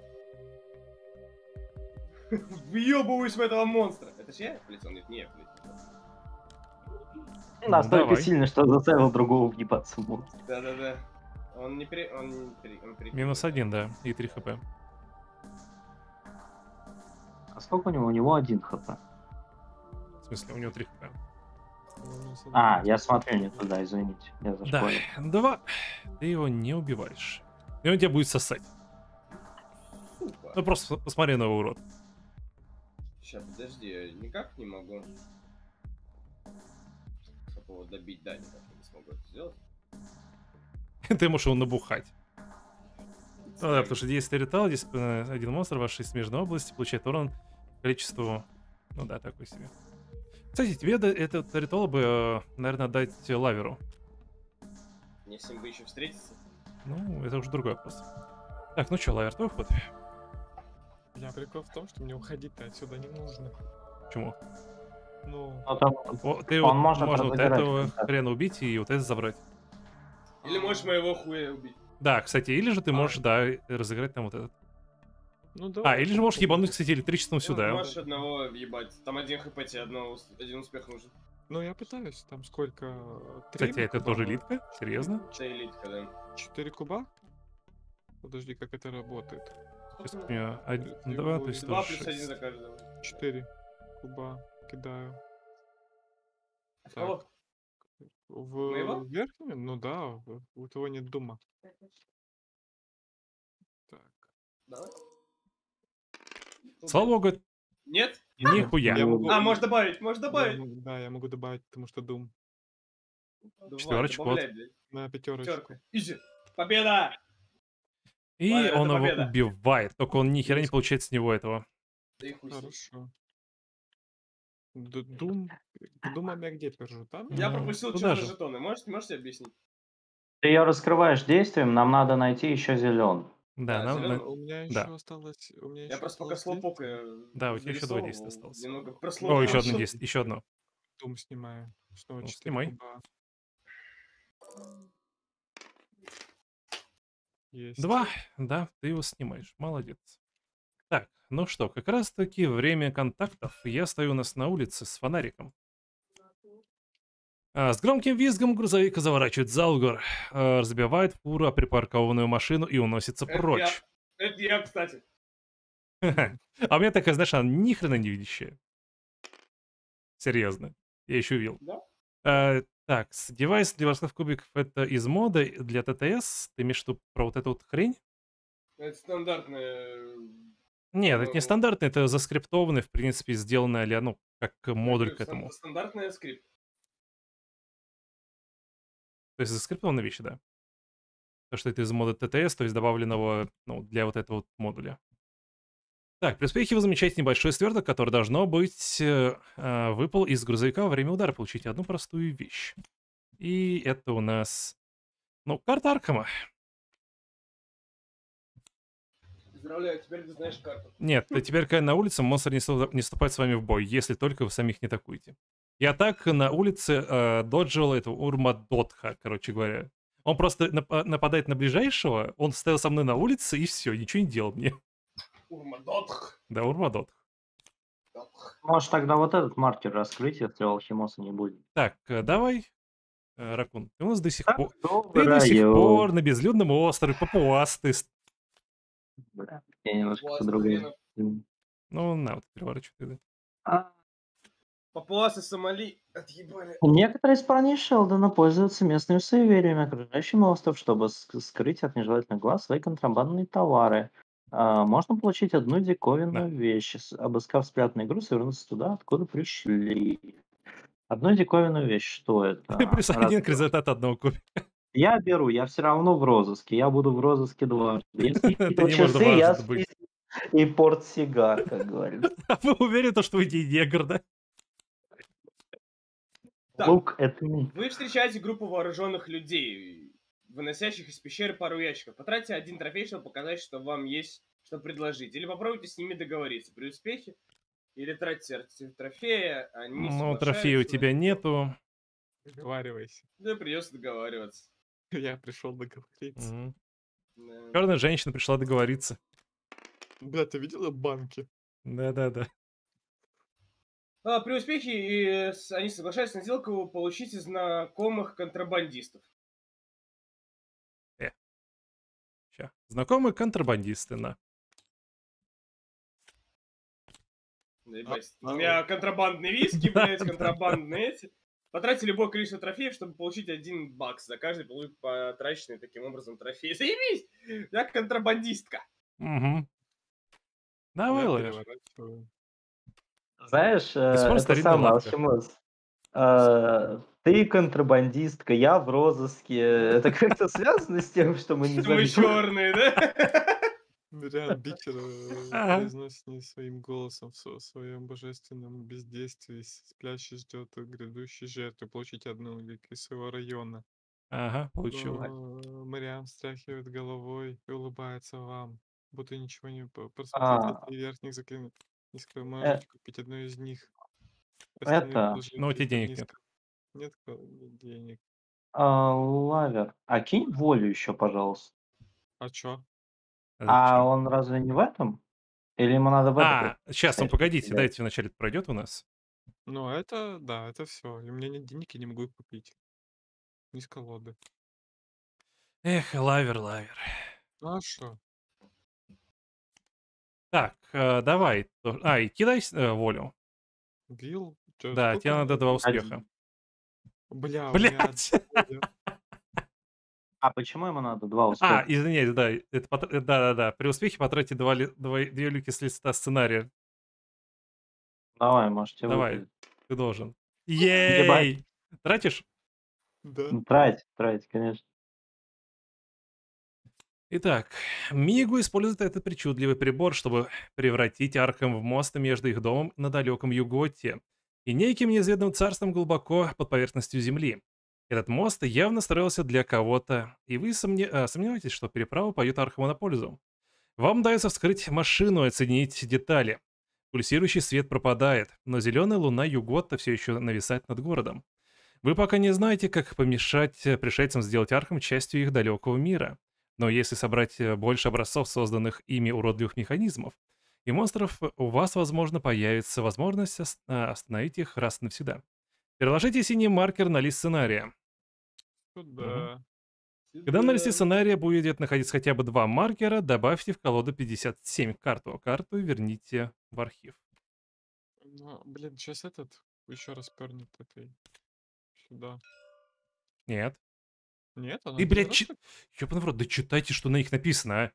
Въебываюсь в этого монстра. Это ж я полетел? Нет, не я полетел. Настолько давай. сильно, что заставил другого въебаться в монстр. Да-да-да. Он не пере... -1, да, и 3 хп. А сколько у него? У него 1 хп. В смысле, у него 3 хп. А, я смотрю не туда, извините. Я Да, зашпорил. 2. Ты его не убиваешь. И он тебя будет сосать. Сука. Ну просто посмотри на его урод. Сейчас, подожди, я никак не могу. Чтобы его добить, да, никак не смогу это сделать. Ты можешь его набухать. Ну да, потому что действие ритуала, здесь один монстр в вашей смежной области получает урон количеству... Ну да, такой себе. Кстати, тебе этот ритуал бы, наверное, отдать лаверу. Мне с ним бы еще встретиться. Ну, это уже другой вопрос. Так, ну что, лавер, твой ход? Я прикол в том, что мне уходить-то отсюда не нужно. Почему? Ну, Ну, там Ты он вот может можно вот разыграть этого контакт. хрена убить и вот это забрать. Или можешь моего хуя убить. Да, кстати, или же ты можешь, да, разыграть там вот этот. ну давай. Или же можешь ебануть, кстати, электричеством Ну, сюда. можешь одного въебать. Там 1 хп тебе, один успех нужен. Ну, я пытаюсь, там сколько? 3 Кстати, это куба? тоже элитка? Серьезно? Это элитка, да. 4 куба? Подожди, как это работает? Сейчас у меня 2, то есть 2 тоже плюс 1 6. за каждого. 4 куба кидаю. А в кого? В Моего? верхнем? Ну да, у того нет дума. Так. Давай. Слава богу, Нет? нихуя. Я могу, А, можешь добавить, можешь я добавить. могу- да, я могу добавить, потому что дум. Давай, Четверочку, добавляй, блядь. На пятерочку. Пятерка. Изи. Победа! И Лавер, он это его победа. убивает, только он ни хера не получает с него этого. Да и хуй с ним. Хорошо. Дум. Думам я где пержу? Там? Я Ну, пропустил туда черные же. жетоны. Можете объяснить? Ты ее раскрываешь действием, нам надо найти еще зеленый. Да, Да, нам... зелёный. У меня Да. еще осталось. У меня Я еще просто пока осталось слопок действие. Да, у тебя еще 2 действия зарисовывал, осталось. немного О, прослопал. еще одно Хорошо. действие, еще одно. Дум снимаю. Снова Ну, 4 снимай. куба. Есть. 2, да, ты его снимаешь, молодец. Так, ну что, как раз таки время контактов. Я стою у нас на улице с фонариком. С громким визгом грузовик заворачивает за угол, разбивает фуру о припаркованную машину и уносится прочь. Это я, кстати. А у меня такая, знаешь, она ни хрена не видящая. Серьезно. Я еще видел. Да? Так, девайс для бросков кубиков это из мода для ТТС. Ты имеешь в виду про вот эту вот хрень? Это стандартная... Нет, это не По-моему. стандартный, это заскриптованный, в принципе, сделанное для, ну, как модуль к этому. Стандартная скрипт. То есть заскриптованные вещи, да. То, что это из мода ТТС, то есть добавленного, ну, для вот этого вот модуля. Так, при успехе вы замечаете небольшой сверток, который, должно быть, выпал из грузовика во время удара. Получите одну простую вещь. И это у нас, ну, карта Аркхема. Поздравляю, теперь ты знаешь карту. Нет, теперь, когда на улице, монстр не вступает с вами в бой, если только вы самих не атакуете. Я так на улице доджил этого Урмадотха, короче говоря. Он просто нападает на ближайшего, он стоял со мной на улице, и все, ничего не делал мне. Урмадотх. Да, Урмадотх. Можешь тогда вот этот маркер раскрыть, если алхимоса не будет. Так, давай, Ракун, ты у нас до сих Так, пор... добрый Ты до сих район. пор на безлюдном острове, папуасты. Бля, я немножко Папуасы по-другому. Ну, на, вот, переворачивай тогда. Папуасы Сомали отъебали. Некоторые из парней Шелдона пользуются местными суевериями, окружающим остров, чтобы скрыть от нежелательных глаз свои контрабандные товары. Можно получить одну диковинную вещь, обыскав спрятанный груз и вернуться туда, откуда пришли. Одну диковинную вещь, что это? Плюс 1 к Раз- результату одного кубика. Я беру, я все равно в розыске, я буду в розыске дважды. Если Ты видел не можешь часы, я дважды быть. и портсигар, как говорится. А вы уверены, что вы не негр, да? Так. Look at me. Вы встречаете группу вооруженных людей, выносящих из пещеры пару ящиков. Потратьте 1 трофей, чтобы показать, что вам есть что предложить. Или попробуйте с ними договориться. При успехе. Или тратьте трофея, они Ну, трофея у тебя нету. Договаривайся. Да, придется договариваться. Я пришел договориться. Да. Черная женщина пришла договориться. Бля, ты видела банки? Да-да-да. При успехе они соглашаются на сделку получить знакомых контрабандистов. Ща. Знакомые контрабандисты, на. Да, ебать. У меня контрабандные виски, блядь, контрабандные эти. Потратьте любое количество трофеев, чтобы получить $1 за каждый потраченный таким образом трофей. Заебись! Я контрабандистка. Угу. Давай, Я Лавер. переворачиваю. Знаешь, Бесспорно, это старинная самое, лавка. Алхимос. Ты контрабандистка, я в розыске. Это как-то связано с тем, что мы не Мы забыли? черные, да? Вариант Бичера Ага. произносит не своим голосом в своем божественном бездействии. Спящий ждет грядущей жертвы получить одну улику из своего района. Ага, получил. Мариам встряхивает головой и улыбается вам, будто ничего не А, просмотрите верхних заклинаний. Низко вы э, можете купить одну из них. Остальные это, положите Ну, у тебя под денег нет. низко. Нет денег. Лавер, а кинь волю еще, пожалуйста. А чё? А А зачем? он разве не в этом? Или ему надо в это Сейчас, ну кстати, погодите, стрелять? дайте вначале это пройдет у нас. Ну, это, да, это все. У меня нет денег, я не могу их купить. Из колоды. Эх, Лавер. Ну, а шо? Так, давай. И кидай волю. Вилл? Чё, Да, тебе сколько надо надо? 2 успеха. Бля, у меня Блять! воля. А почему ему надо 2 успеха? Извиняюсь, да. Да-да-да. При успехе потратьте 2 люки с листа сценария. Давай, можете Давай, выпить. ты должен. Ебать. Ей! Тратишь? Да. Трать, конечно. Итак, Мигу использует этот причудливый прибор, чтобы превратить Арkham в мост между их домом на далеком Юготе и неким неизведанным царством глубоко под поверхностью Земли. Этот мост явно строился для кого-то, и вы сомневаетесь, что переправа пойдет Архаму на пользу. Вам удается вскрыть машину и оценить детали. Пульсирующий свет пропадает, но зеленая луна Югота все еще нависает над городом. Вы пока не знаете, как помешать пришельцам сделать Архам частью их далекого мира. Но если собрать больше образцов созданных ими уродливых механизмов и монстров, у вас, возможно, появится возможность остановить их раз и навсегда. Переложите синий маркер на лист сценария. Сюда. Когда на листе сценария будет находиться хотя бы 2 маркера, добавьте в колоду 57 карту. Карту верните в архив. Ну, блин, сейчас этот еще раз пернет этой. Сюда. Нет. Нет, она Ты, один блядь, раз так- ёбаный в рот, да читайте, что на них написано,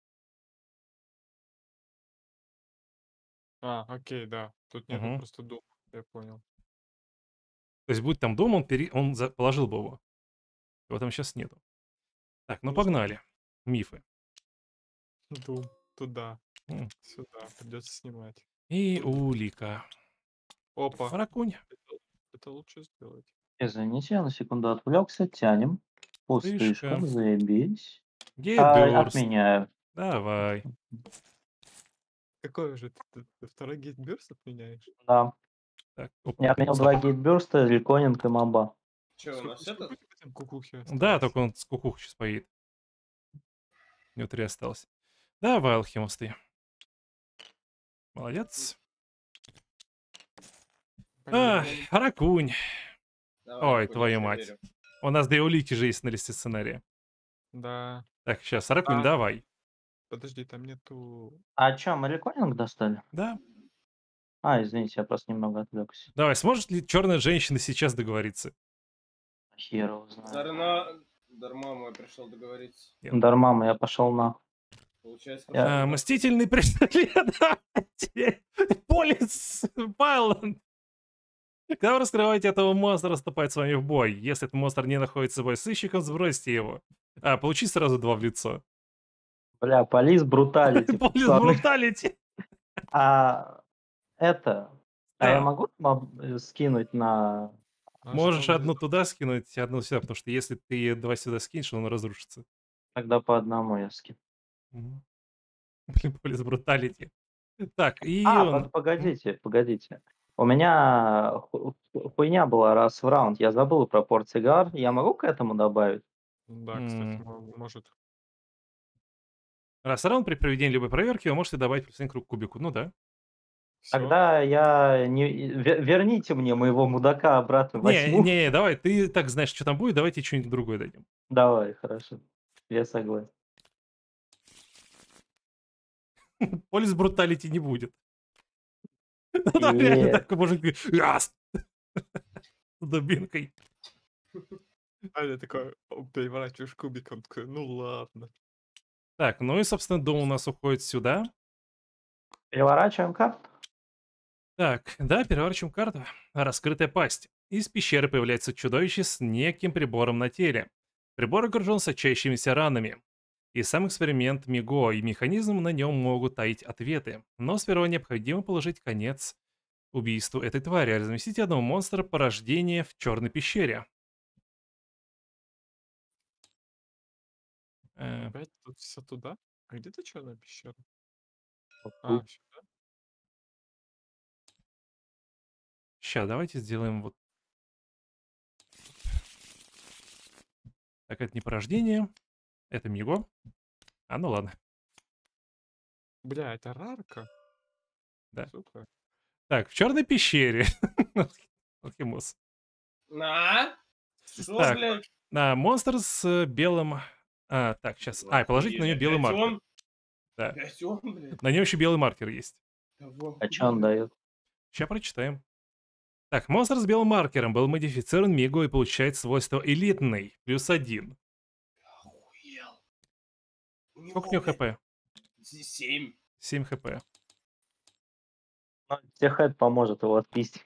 окей, да. Тут нету Мгм. просто дум. Я понял. То есть будь там дом, он положил бы его. Его там сейчас нету. Так, ну Не знаю. погнали. Мифы. Дум. Туда. М. Сюда. Придется снимать. И улика. Опа. Ракунь. Это лучше сделать. Извините, я на секунду отвлекся. Тянем. Пустышка. Пустышка, заебись. Гейтбёрст. Отменяю. Давай. Какой же ты второй гейтбёрст отменяешь? Да. Так, Я отменил стоп. 2 гейтбёрста, Реконинг и Моба. Че, у нас Сколько это? у тебя там кукухи Да, осталось? только он с кукухой сейчас поедет. У него 3 осталось. Давай, Алхимус, ты. Молодец. Понятно. Ракунь. Давай, Ой, Ракунь, твою я мать. верю. У нас 2 улики же есть на листе сценария. Да. Так, сейчас, Ракунь, А. давай. Подожди, там нету... А чё, мы Реконинг достали? Да. Извините, я просто немного отвлекся. Давай, сможет ли черная женщина сейчас договориться? Хер его знает. Дармама пришел договориться. Дармама, я пошел на. Получается, Я- пошел на- Мстительный преследователь. Полис Байланд. Когда вы раскрываете этого монстра, вступает с вами в бой. Если этот монстр не находится в бой с сыщиком, сбросьте его. Получи сразу 2 в лицо. Бля, полис бруталити. Полис пацаны. бруталити. А это... А я Да. могу скинуть на... Можешь что одну туда скинуть, одну сюда, потому что если ты 2 сюда скинешь, он разрушится. Тогда по одному я скину. Мгм. Блин, полис бруталити. Так, и он... Погодите. У меня хуйня была раз в раунд. Я забыл про портсигар. Я могу к этому добавить? Да, кстати, М. может. Раз раунд при проведении любой проверки вы можете добавить плюс 1 к кубику. Ну да. Все? Тогда я не... Верните мне моего мудака обратно Не, возьму. не, давай, ты так знаешь, что там будет, давайте что-нибудь другое дадим. Давай, хорошо. Я согласен. Полис бруталити не будет. Ну там реально Е. так мужик раз! С дубинкой. Аня такой переворачиваешь кубик, он такой, ну ладно. Так, ну и, собственно, дом у нас уходит сюда. Переворачиваем карту. Так, да, переворачиваем карту. Раскрытая пасть. Из пещеры появляется чудовище с неким прибором на теле. Прибор окружен сочащимися ранами. И сам эксперимент Миго и механизм на нем могут таить ответы. Но сперва необходимо положить конец убийству этой твари. Разместите одного монстра порождения в черной пещере. Опять тут все туда? А где-то черная пещера? А, сюда? Сейчас, давайте сделаем вот. Так, это не порождение. Это Миго. А, ну ладно. Бля, это рарка? Да. Сука. Так, в черной пещере. Алхимос. На! Что, Так. блядь? Монстр с белым... так, сейчас. Положите на нее белый Опять маркер. он? Да. Опять он, блядь? На нем еще белый маркер есть. Кого А что он охуели? дает? Сейчас прочитаем. Так, монстр с белым маркером был модифицирован Миго и получает свойство элитный. +1. Охуел. Сколько у него хп? 7. 7 хп. Ну, Техэд поможет его отпиздить.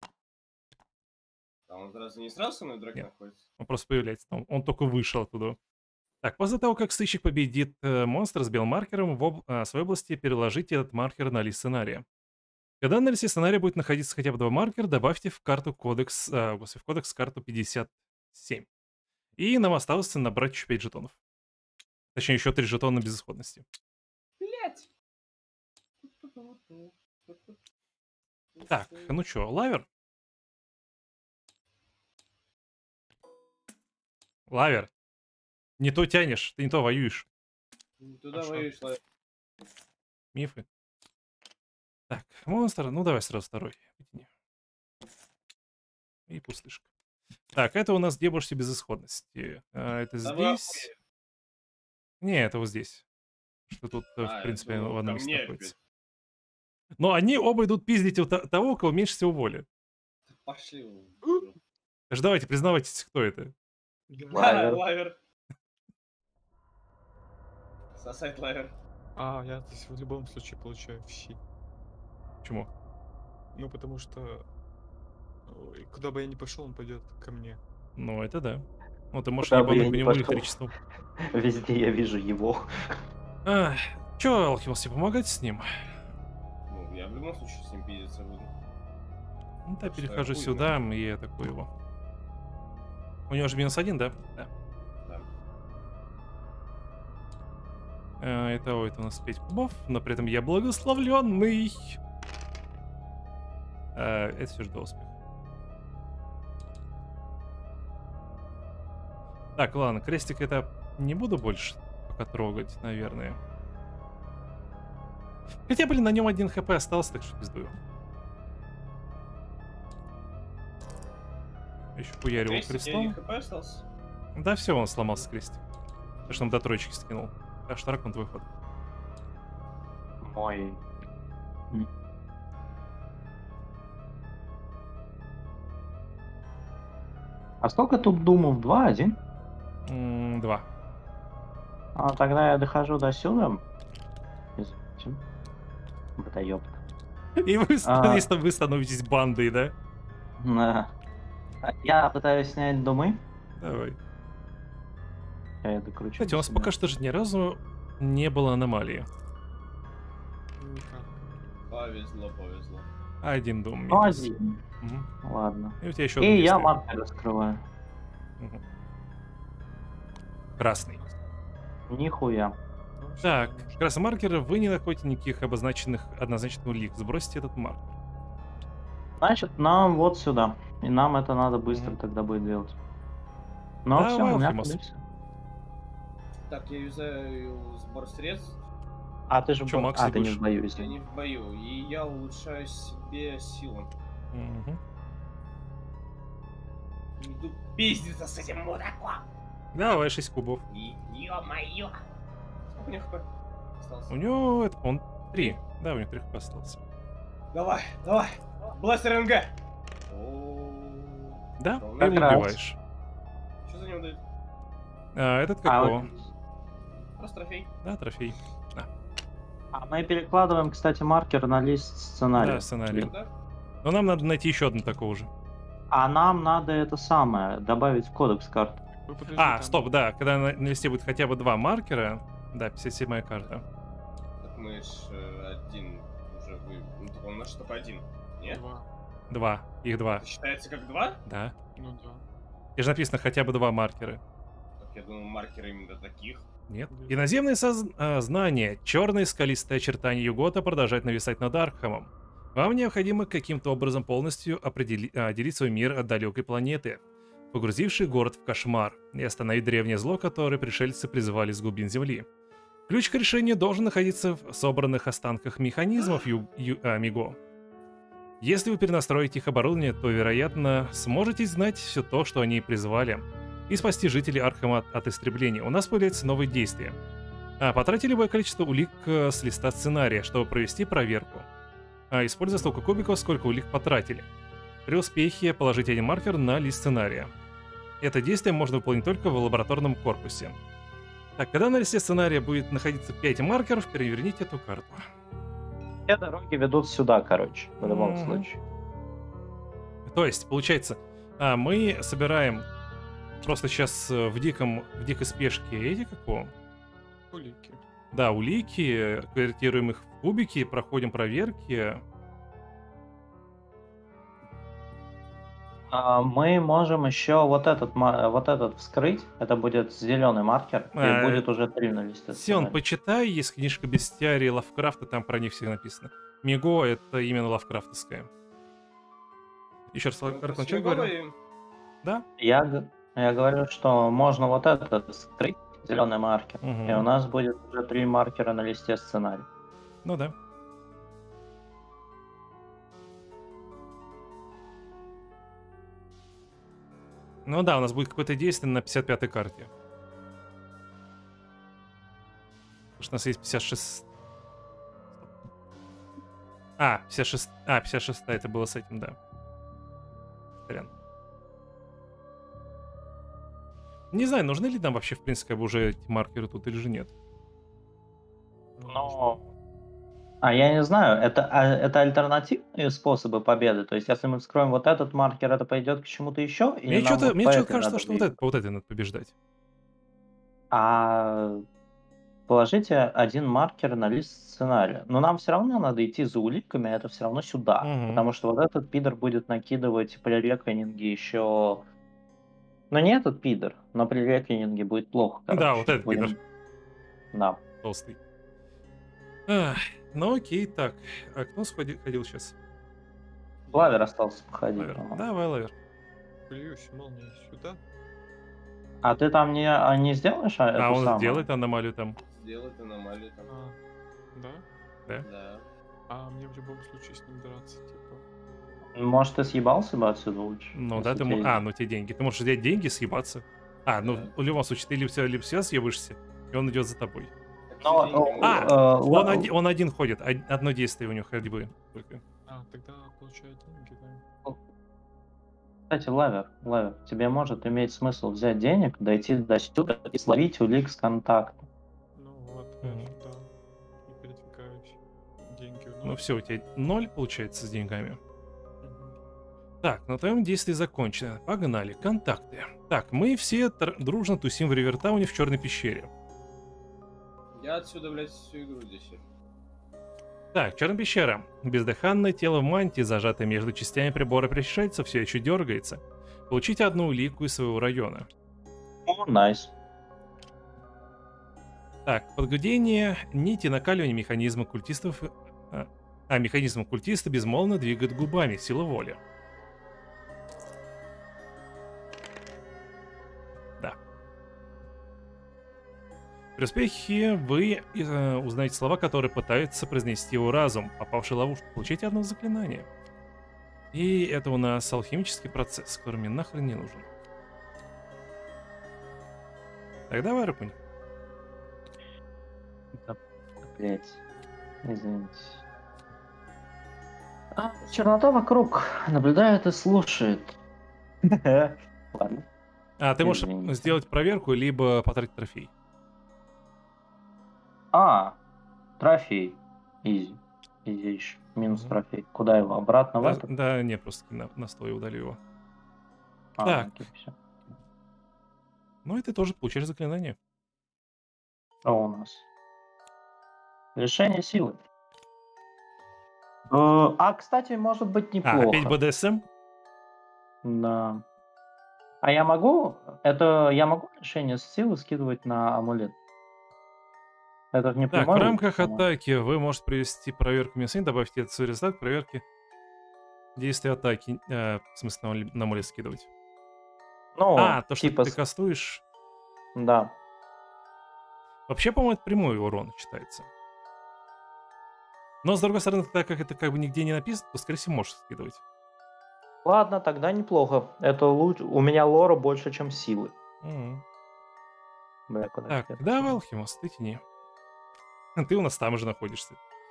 А он разве не сразу со мной драк Нет. находится? Он просто появляется. Он только вышел оттуда. Так, после того, как сыщик победит монстра с белым маркером, в своей области переложите этот маркер на лист сценария. Когда на листе сценария будет находиться хотя бы 2 маркера, добавьте в карту кодекс, в кодекс карту 57. И нам осталось набрать еще 5 жетонов. Точнее, еще 3 жетона безысходности. Блять. Так, ну чё, лавер? Лавер. Не то тянешь, ты не то воюешь. Туда Хорошо. воюешь, Лавер. Мифы. Так, монстр, ну давай сразу второй. Вытяни. И пустышка. Так, это у нас где больше безысходности? Это Да вы здесь? охуели. Не, это вот здесь. Что тут, в Я принципе, думал, в одном ко месте мне находится. опять. Но они оба идут пиздить у того, у кого меньше всего воли. Пошли. Так что давайте, признавайтесь, кто это. Я- Лавер. Лавер. Сосать лавер. я здесь в любом случае получаю щи. Почему? Ну, потому что куда бы я ни пошел, он пойдет ко мне. Ну, это да. Ну, ты можешь Куда бы я ебануть по ни нему пошел. электричеством. Везде я вижу его. Чё, Алхимос, тебе помогать с ним? Ну, я в любом случае с ним пиздиться буду. Ну, да, Что перехожу я хуй сюда и атакую его. У него же -1, да? Да. Да. Итого, это у нас 5 кубов, но при этом я благословленный. Это все же до успеха. Так, ладно, крестик это не буду больше пока трогать, наверное. Хотя, блин, на нем 1 хп остался, так что пиздую. Еще хуярил Крестик, я крестом. хп остался? Да все, он сломался крестик. Потому что он до троечки скинул. Так что ракон твой ход. Мой. А сколько тут думов? 2, 1? 2. А тогда я дохожу до сюда. Зачем? Да ёпта. И вы становитесь бандой, да? Да. Я пытаюсь снять думы. Давай. Я докручу. Кстати, у нас до пока себя. что же ни разу не было аномалии. Никак. Повезло, повезло. 1 дом. Ну, минус. 1. Мгм. Ладно. И у тебя еще И я маркер раскрываю. Красный. Нихуя. Ну, всё, Так, конечно. красный маркер, вы не находите никаких обозначенных однозначных улик. Сбросьте этот маркер. Значит, нам вот сюда. И нам это надо быстро Мгм. тогда будет делать. Ну Давай, все, у меня Алхимос. тогда всё. Так, я юзаю сбор средств. А ты же Чё, Макс, ты не будешь? в бою, Я извини. не в бою. И я улучшаю себе силу. Мгм. Иду пиздиться с этим мудаком. Давай 6 кубов. Ё-моё. Сколько у них хп осталось? У него это, он 3. Да, у него 3 хп остался. Давай, давай. Бластер НГ. Да, Как ты его раз. убиваешь. Что за него дают? Этот какого? Просто трофей. Да, трофей. Мы перекладываем, кстати, маркер на лист сценария. Да, сценарий. Да? Но нам надо найти еще одну такого же. А нам надо это самое, добавить в кодекс карт. Вы подожди, А, там- стоп, да, когда на листе будет хотя бы 2 маркера. Да, 57-я карта. Так мы ж один уже вы. Ну так он наш только один. Нет? 2. 2. Их 2. Это считается как 2? Да. Ну да. И же написано хотя бы 2 маркера. Так я думал, маркеры именно таких. Нет. Иноземные знания. Черные скалистые очертания Югота продолжают нависать над Архамом. Вам необходимо каким-то образом полностью отделить свой мир от далекой планеты, погрузивший город в кошмар, и остановить древнее зло, которое пришельцы призывали с глубин Земли. Ключ к решению должен находиться в собранных останках механизмов Миго. Если вы перенастроите их оборудование, то, вероятно, сможете знать все то, что они призвали, и спасти жителей Архама от истребления. У нас появляется новое действие. Потратили любое количество улик с листа сценария, чтобы провести проверку. Используя столько кубиков, сколько улик потратили. При успехе положите один маркер на лист сценария. Это действие можно выполнить только в лабораторном корпусе. Так, когда на листе сценария будет находиться 5 маркеров, переверните эту карту. Все дороги ведут сюда, короче, в любом Мгм. случае. То есть, получается, мы собираем просто сейчас в дикой спешке эти какого? Улики. Да, улики, конвертируем их в кубики, проходим проверки. Мы можем еще вот этот вскрыть. Это будет зеленый маркер. И будет уже 3 на листе. Сион, сценария. почитай, есть книжка Бестиарии Лавкрафта, там про них всех написано. Миго — это именно лавкрафтовская. Еще раз, Ракон, что я говорю? Да? Я говорю, что можно вот этот вскрыть, зеленый маркер. Мгм. И у нас будет уже 3 маркера на листе сценария. Ну да. Ну да, у нас будет какое-то действие на 55-й карте. Потому что у нас есть 56... 56 это было с этим, да. Сорян. Не знаю, нужны ли нам вообще, в принципе, как бы уже эти маркеры тут или же нет. Но... я не знаю, это альтернативные способы победы. То есть, если мы вскроем вот этот маркер, это пойдет к чему-то еще? Мне что-то кажется, что вот это надо побеждать. Положите один маркер на лист сценария. Но нам все равно надо идти за уликами, это все равно сюда. Мгм. Потому что вот этот пидор будет накидывать при реконинге еще... Ну не этот пидор, но при реконинге будет плохо. Да, короче. вот этот Будем- пидор. Да. Толстый. Ах, ну окей, так. А кто ходил сейчас? Лавер остался походить. Лавер. по-моему. Давай, Лавер. Плююсь, молния сюда. А ты там не сделаешь эту А он самую? сделает аномалию там. Сделать аномалию там. Да? Да. А мне в любом случае с ним драться, типа. Может, ты съебался бы отсюда лучше? Ну если да, ты тебе- ну те деньги. Ты можешь взять деньги и съебаться. Ну Да. в любом случае, ты либо все съебышься, и он идет за тобой. Но, Такие деньги А, могут- Он один ходит, одно действие у него ходьбы только. Тогда получаю деньги, да. Кстати, Лавер, тебе может иметь смысл взять денег, дойти до сюда и словить улик с контакта. Ну вот, опять же, да. И передвигаюсь. Деньги в Ну ноль. все, у тебя 0 получается с деньгами. Мгм. Так, на твоем действии закончено. Погнали, контакты. Так, мы все дружно тусим в Ривертауне в черной пещере. Я отсюда, блядь, всю игру здесь. Так, черная пещера. Бездыханное тело в мантии, зажатое между частями прибора пришельца, все еще дергается. Получите одну улику из своего района. О, найс. Так, подгудение нити накаливания механизма культистов... механизм культиста безмолвно двигает губами, сила воли. Да. При успехе вы узнаете слова, которые пытается произнести его разум, попавший в ловушку. Получите одно заклинание. И это у нас алхимический процесс, который мне нахрен не нужен. Так, давай, Ракунь. Да, блять. Извините. Чернота вокруг наблюдает и слушает. Ладно. А, ты можешь Извините. сделать проверку, либо потратить трофей. Трофей. Изи. Изиш. Минус Мгм. трофей. Куда его? Обратно в Да, этот? да, не, просто на стой удалю его. Так. Окей, всё. Ну и ты тоже получаешь заклинание. Что у нас? Лишение силы. Кстати, может быть А, опять неплохо. БДСМ? Да. А я могу лишение силы скидывать на амулет? Это же не Так, в прямой рамках удар, по-моему. атаки вы можете провести проверку мясни, добавьте этот свой результат к проверке действия атаки. В смысле, на амулет скидывать. Ну, То, что типа, ты кастуешь. да. Вообще, по-моему, это прямой урон считается. Но, с другой стороны, так как это как бы нигде не написано, то, скорее всего, можешь скидывать. Ладно, тогда неплохо. Это лучше. У меня лора больше, чем силы. Мгм. Бля, куда Так, я да, посмотрю? Алхимос, ты тяни. Ты у нас там уже находишься.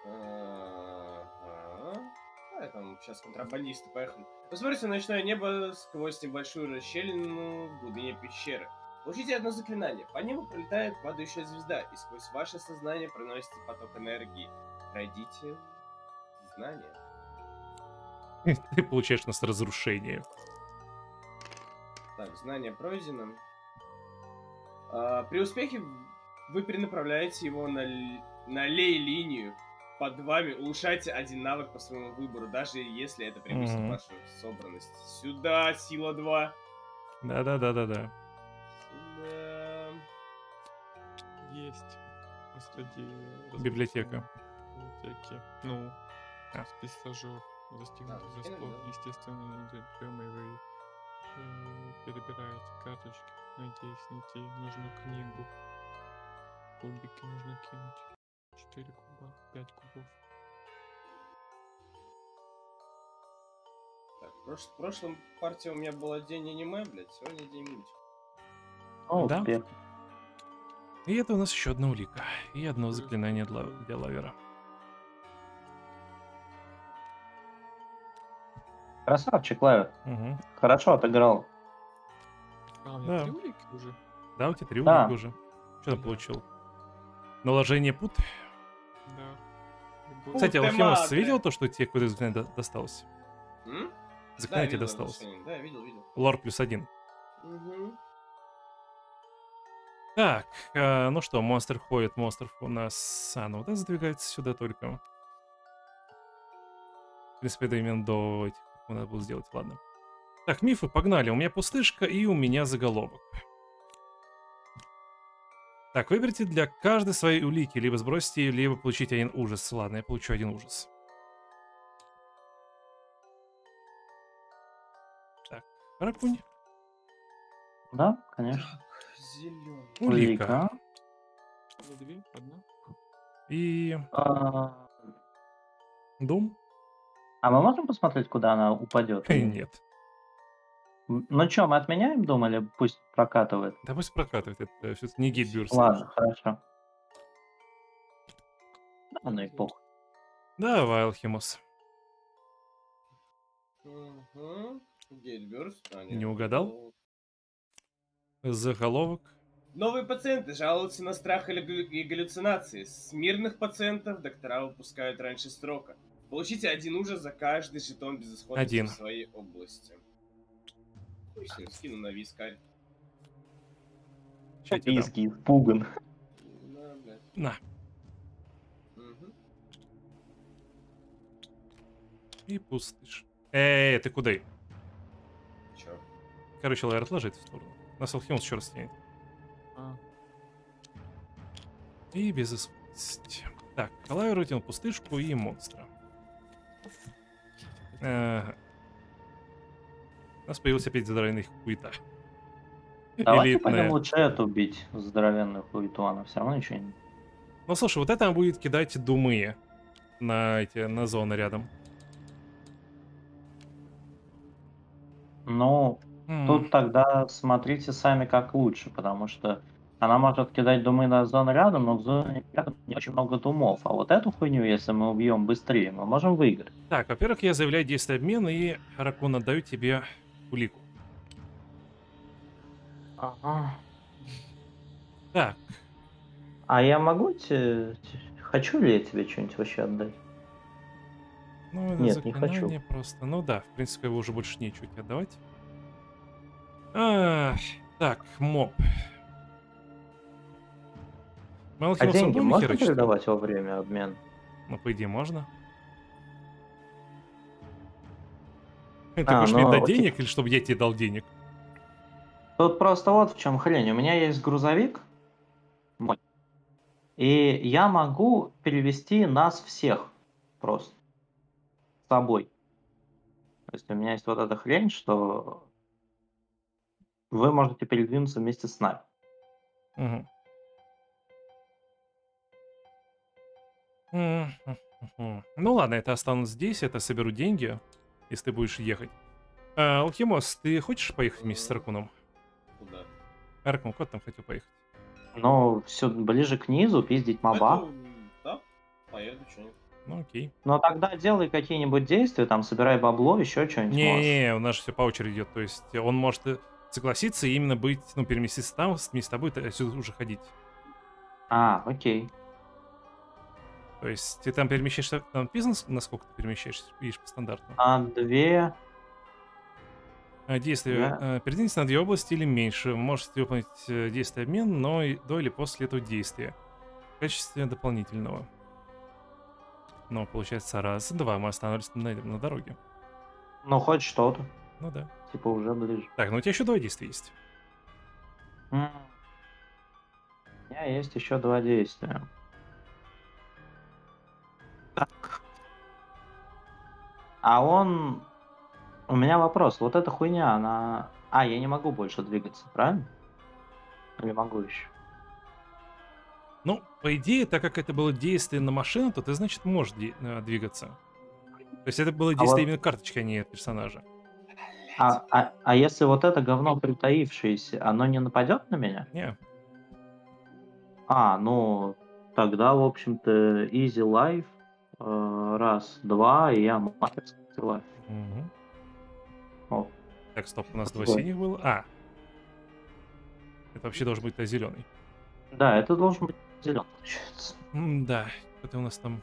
Ага. Там сейчас контрабандисты поехали. Посмотрите на ночное небо сквозь небольшую расщелину в глубине пещеры. Получите одно заклинание. По небу пролетает падающая звезда, и сквозь ваше сознание проносится поток энергии. Пройдите знания. Ты получаешь у нас разрушение. Так, знание пройдено. При успехе вы перенаправляете его на лей-линию. Под вами улучшайте один навык по своему выбору, даже если это превысит Мгм. вашу собранность. Сюда, сила 2. Да-да-да-да-да. Сюда. Есть. Среди Библиотека. библиотеки. Ну, А. спецстажер достигнутый за скинули, стол. да? Естественно, идем, и вы перебираете карточки. Надеюсь найти нужную книгу. Кубики нужно кинуть. 4 куба, 5 кубов. Так, в прошлом партии у меня было день аниме, блядь, сегодня день мультик. Да. Успех. И это у нас еще одна улика. И одно заклинание для лавера. Красавчик, Лавер. Угу. Хорошо отыграл. У меня Да. 3 улики уже? Да, у тебя 3 Да. улики уже. Что ты Да. получил? Наложение пут. Да. Кстати, Пут Алхимос, эмадре. видел то, что тебе какое-то заклинание досталось? М? Заклинание тебе видел досталось. разрушение. Да, видел. Лор +1. Угу. Так, ну что, монстр ходит, монстров у нас... ну вот это задвигается сюда только. В принципе, это именно до этих надо было сделать, ладно. Так, мифы, погнали. У меня пустышка и у меня заголовок. Так, выберите для каждой своей улики. Либо сбросьте, либо получите один ужас. Ладно, я получу один ужас. Так, Ракунь. Да, конечно. Зеленый. Улика. Две, одна. И А дом? а мы можем посмотреть, куда она упадет? Нет. Ну что, мы отменяем дом или пусть прокатывает? Да пусть прокатывает. Это все-таки не гейтбюрст. Ладно, хорошо. Да, ну и похуй. Давай, Алхимос. Угу. Гейтбюрст. Не угадал? Заголовок. Новые пациенты жалуются на страх и галлюцинации. С мирных пациентов доктора выпускают раньше срока. Получите один ужас за каждый жетон безысходности Один. в своей области. Пусть скину на вискарь. Ща я тебе дам. Виски испуган. Да, блядь. На. Угу. И пустышь. Ты куда? Чё? Короче, лайер отложить в сторону. Нас Алхимос еще раз тянет. А, И безысходность. Так, лайер вытянул пустышку и монстра. Ага. У нас появился опять задраенный хуета. Давайте пойдем элитная. лучше эту убить, здоровенную хуету, она все равно ничего не... Ну, слушай, вот это будет кидать думы на зоны рядом. Ну, тут тогда смотрите сами как лучше, потому что она может кидать думы на зону рядом, но в зоне рядом не очень много думов. А вот эту хуйню, если мы убьем быстрее, мы можем выиграть. Так, во-первых, я заявляю действие обмена и, Ракун, отдаю тебе улику. Ага. Так, А я могу хочу ли я тебе что-нибудь вообще отдать? ну это Нет, не заклинание хочу. просто. Ну да, в принципе, его уже больше нечего тебе отдавать. Так, моб. Мы А Алхимов деньги будем можно херачить, что ли? передавать во время обмена? Ну, по идее, можно. Ты А, хочешь мне дать ну, денег или чтобы я тебе дал денег? тут просто вот в чем хрень. У меня есть грузовик, мой, и я могу перевести нас всех просто с собой. То есть у меня есть вот эта хрень, что вы можете передвинуться вместе с нами. Мгм. Ну ладно, это останусь здесь, это соберу деньги, если ты будешь ехать. Алхимос, ты хочешь поехать вместе с Ракуном? Куда? Ракун, куда ты там хотел поехать? Но все ближе к низу, пиздить моба. Да, поеду, что-нибудь. Ну окей. Но тогда делай какие-нибудь действия, там, собирай бабло, еще что-нибудь можешь. Не-не, у нас же все по очереди идет. То есть он может согласиться и именно быть, ну, переместиться там, вместе с тобой, отсюда уже ходить. А, окей. То есть ты там перемещаешься, там написано, насколько ты перемещаешься, видишь, по стандарту. А две... Действие. Передвиньтесь на 2 области или меньше. Вы можете выполнить действие обмен, но до или после этого действия. В качестве дополнительного. Но получается раз, два. Мы останавливаемся на дороге. Ну, хоть что-то. Ну да. Типа уже ближе. Так, ну у тебя еще 2 действия есть. У меня есть еще 2 действия. Так. А он... У меня вопрос. Вот эта хуйня, она... А, я не могу больше двигаться, правильно? Или могу еще? Ну, по идее, так как это было действие на машину, то ты, значит, можешь двигаться. То есть это было А действие вот... именно карточки, а не от персонажа. А если вот это говно притаившееся, оно не нападет на меня? Не. А, ну, тогда, в общем-то, easy life. Раз, два, и я мастерский life. Мгм. О, Так, стоп, у нас 2 Ой. синих было. Это вообще должен быть зеленый. да, это должен быть зеленый, получается. Да, это у нас там...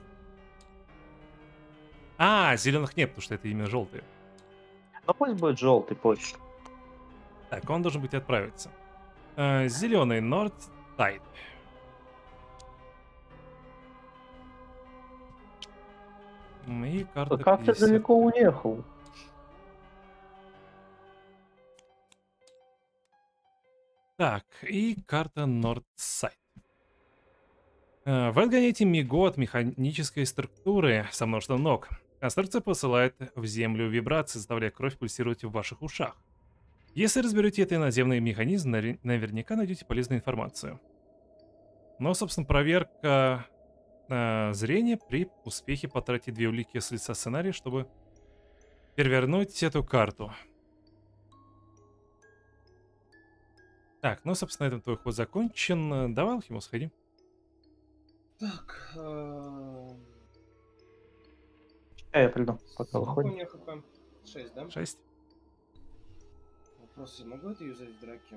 зеленых нет, потому что это именно желтые. Ну пусть будет желтый позже. Так, он должен быть отправиться. Зеленый North Side. И карта Как ты 50. далеко уехал? Так, и карта Northside. Вы отгоняете Миго от механической структуры со множеством ног. Конструкция посылает в землю вибрации, заставляя кровь пульсировать в ваших ушах. Если разберете этот иноземный механизм, наверняка найдете полезную информацию. Но, собственно, проверка зрения при успехе потратить 2 улики с лица сценария, чтобы перевернуть эту карту. Так, ну, собственно, на этом твой ход закончен. Давай, Алхимус, сходи. Так, Я приду, пока сколько у выходит. меня хп? 6, да? 6. Вопрос, я могу это юзать в драке?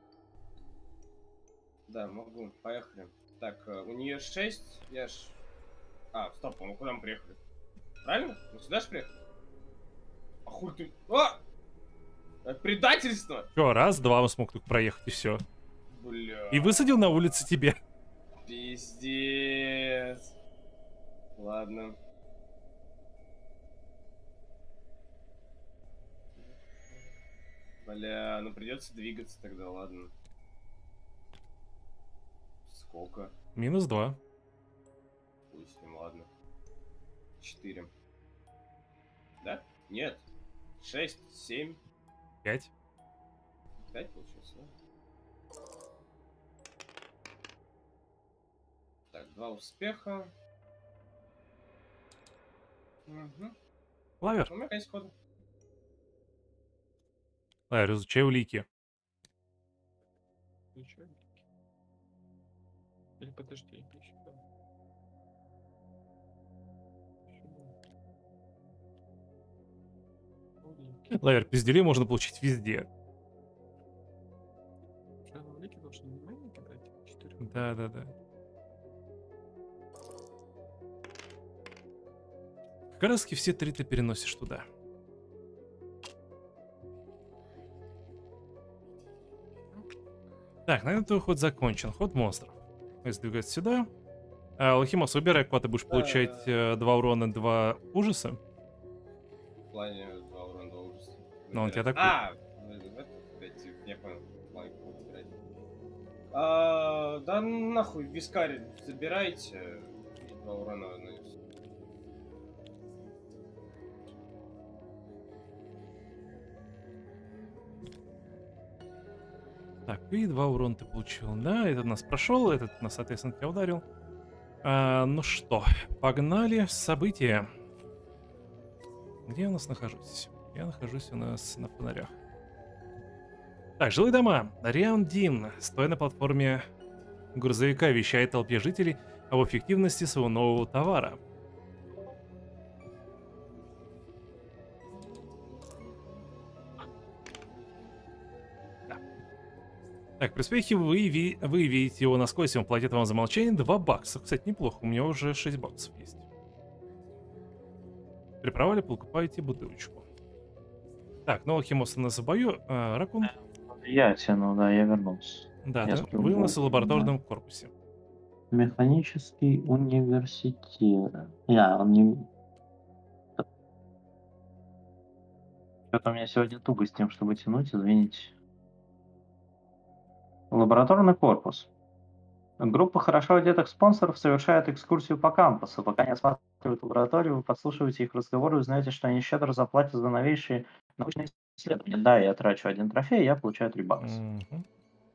Да, могу. Поехали. Так, у нее 6, я ж... стоп, мы куда мы приехали? Правильно? Мы сюда ж приехали? А хуй ты... Это предательство! Все, раз, два он смог только проехать, и все. Бля. И высадил на улице тебе. Пиздец. Ладно. Бля, ну придется двигаться тогда, ладно. Сколько? -2. Хуй с ним, ладно. 4. Да? Нет. 6, 7, 5. 5 получилось, да? Так, 2 успеха. Угу. Лавер. У меня конец хода. Лавер, изучай улики. Включай. Или подожди, еще. Лавер, пиздюлей можно получить везде. Улики должны внимание кидать. 4. Да. Как раз таки все 3 ты переносишь туда. Так, наверное, твой ход закончен. Ход монстров. Сдвигается сюда. Лохимос, выбирай, куда ты будешь получать 2 урона, 2 ужаса. В плане 2 урона, 2 ужаса. Но он тебя такой. Я понял. Да нахуй, вискарь забирайте. И 2 урона нанесу. Так, и 2 урона ты получил. Да, этот нас прошел, этот нас, соответственно, тебя ударил. Ну что, погнали. События. Где я у нас нахожусь? Я нахожусь у нас на фонарях. Так, жилые дома. Риан Дин, стоя на платформе грузовика, вещает толпе жителей об эффективности своего нового товара. Так, при успехе вы видите его насквозь, он платит вам за молчание 2 бакса. Кстати, неплохо, у меня уже 6 баксов есть. При провале покупаете бутылочку. Так, нового химоса на забою. Ракун. Я тяну, да, я вернулся. Да, Я ты скажу, вылез в да. лабораторном корпусе. Механический университет. Он не... Что-то у меня сегодня туго с тем, чтобы тянуть, извините. Лабораторный корпус. Группа хорошо одетых спонсоров совершает экскурсию по кампусу. Пока не осматривают лабораторию, вы подслушиваете их разговоры и узнаете, что они щедро заплатят за новейшие научные исследования. Да, я трачу 1 трофей, я получаю 3 бакса. Мгм.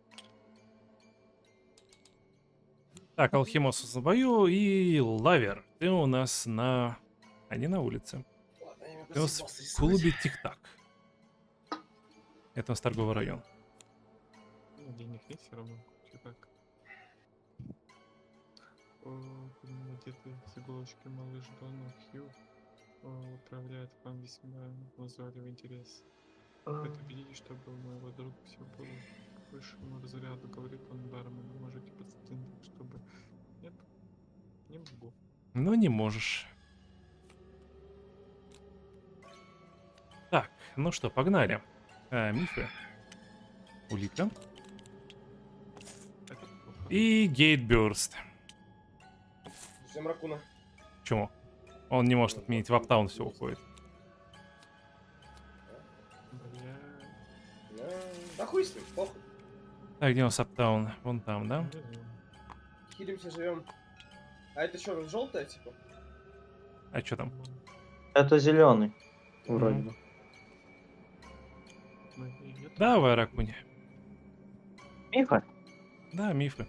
Так, Алхимос в забою и Лавер. Ты у нас на... А не на улице. Ладно, я Ты у нас в клубе Тик-Так. Это у нас торговый район. Денег нет все равно. Все так. Одетый с иголочки малыш Дона Хью управляет вам весьма назойливый интерес. Это видите, чтобы у моего друга все было к высшему разряду, говорит он бармену. Можете подстегнуть, чтобы... Нет, не могу. Но не можешь. Так, ну что, погнали. Мифы. Улика. Это плохо. И Гейтбёрст. Ждем Ракуна. Почему? Он не может отменить, в Аптаун все уходит. Бля. Да хуй с ним, похуй. Так, где у нас Аптаун? Вон там, да? Хилимся, живем. А это что, желтая, типа? А что там? Это зеленый. Вроде Мгм. бы. Давай, Ракуни. Мифы? Да, мифы.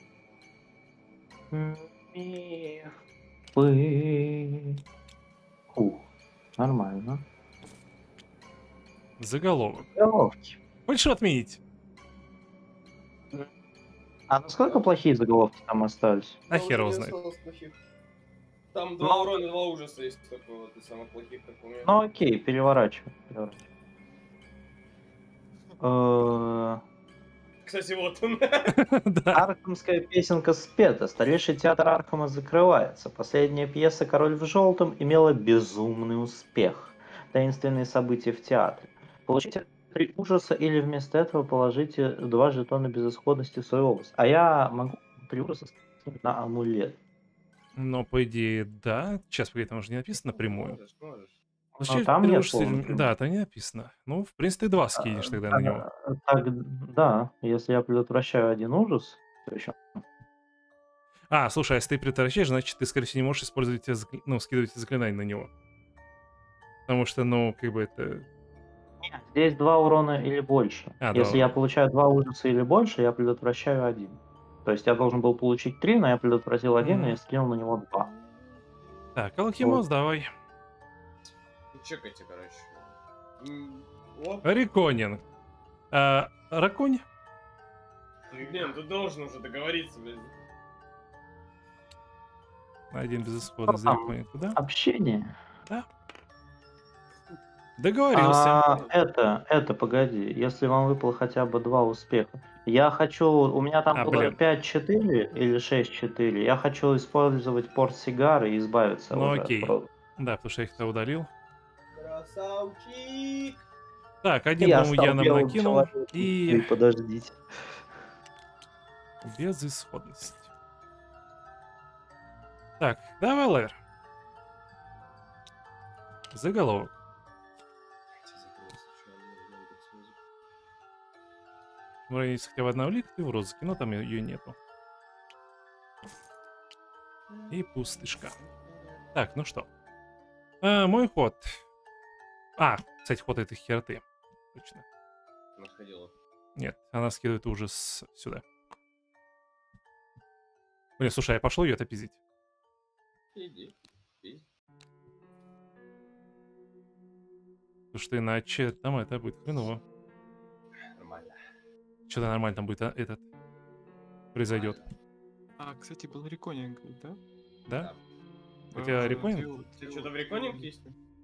Мифы. Ух, нормально. Заголовок. Заголовки. Хочешь отменить? А насколько плохие заголовки там остались? А хер его знает. Там 2 Ну. урона, 2 ужаса есть только вот из самых плохих, как у меня. Ну окей, переворачивай. Кстати, вот он. Да. Архамская песенка спета. Старейший театр Архама закрывается. Последняя пьеса «Король в желтом» имела безумный успех. Таинственные события в театре. Получите 3 ужаса или вместо этого положите 2 жетона безысходности в свою область. А я могу 3 ужаса скинуть на амулет. Но, по идее, да. Сейчас, погоди, там уже не написано напрямую. Можешь. Вообще, там ты нет можешь слова стрелять- напрямую. Да, там не написано. Ну, в принципе, ты 2 скинешь тогда на него. Да, если я предотвращаю 1 ужас, то еще. А, слушай, а если ты предотвращаешь, значит, ты, скорее всего, не можешь использовать, скидывать заклинания на него. Потому что, ну, как бы это... Нет, Здесь 2 урона или больше. А, 2 Если я урона. получаю 2 ужаса или больше, я предотвращаю 1. То есть я должен был получить 3, но я предотвратил 1, и я скинул на него 2. Так, Алхимос, давай. Чекайте, короче. Оп. Реконинг. Ракунь? Блин, ты должен уже договориться, блин. Один безысходный за реконинг туда. Общение. Да. Договорился. Это, погоди, если вам выпало хотя бы 2 успеха. Я хочу, у меня там было блин. 5-4 или 6-4, я хочу использовать портсигар и избавиться Ну уже окей. от... Да, потому что я их-то удалил. Красавчик! Так, один, Я по-моему, стал я нам белым накинул. человеком. И Подождите. безысходность. Так, давай, Лавер. Заголовок. Есть хотя бы одна улика, ты в розыске, но там ее нету. И пустышка. Так, ну что. Мой ход. Кстати, ход этой херты. Точно. Она сходила. Нет, она скидывает ужас сюда. Блин, слушай, я пошел ее это пиздить. Иди. Иди. Потому что иначе там это будет хреново. Нормально. Что-то нормально там будет этот произойдет. Кстати, был реконинг, да? Да? У тебя реконинг? две- Ты что-то в реконинг есть?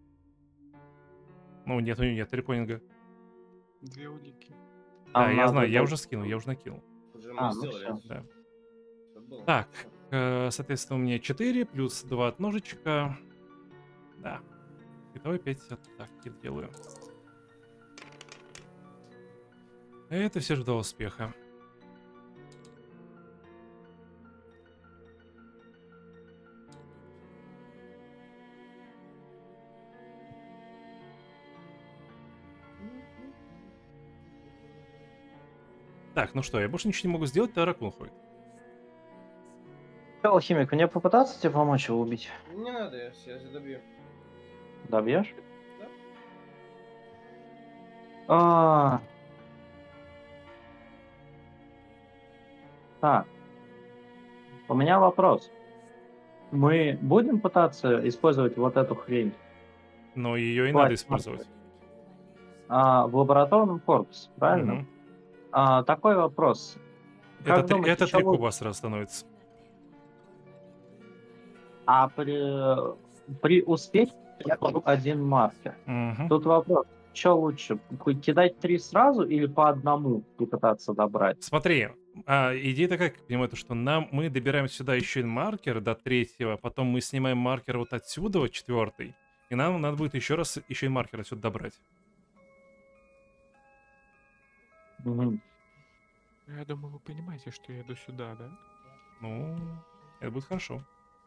Ну, нет, у нее нет реконинга. 2 улики. Да, Там я знаю, надо я было- уже скинул, я уже накинул. Уже мы ну сделали. всё. Да. Всё было. Так, соответственно, у меня 4 плюс 2 от ножичка. Да. Итого 5 атаки делаю. Это все же до успеха. Так, ну что, я больше ничего не могу сделать, то Ракун ходит. Алхимик, мне попытаться тебе помочь его убить? Не надо, я сейчас добью. Добьешь? Да. Так. У меня вопрос. Мы будем пытаться использовать вот эту хрень Но ее и Хватит, надо использовать. в лабораторном корпусе, правильно? Мгм. Такой вопрос. Как Это думаете, 3 чё куба лучше? сразу становится. При успехе я кладу 1 маркер. Мгм. Тут вопрос, что лучше, кидать 3 сразу или по одному и пытаться добрать? Смотри, идея такая, как я понимаю, то, что мы добираем сюда еще один маркер до 3-го, потом мы снимаем маркер вот отсюда, вот 4-й, и нам надо будет еще раз еще и маркер отсюда добрать. Мгм. Я думаю, вы понимаете, что я иду сюда, да? Ну, это будет хорошо.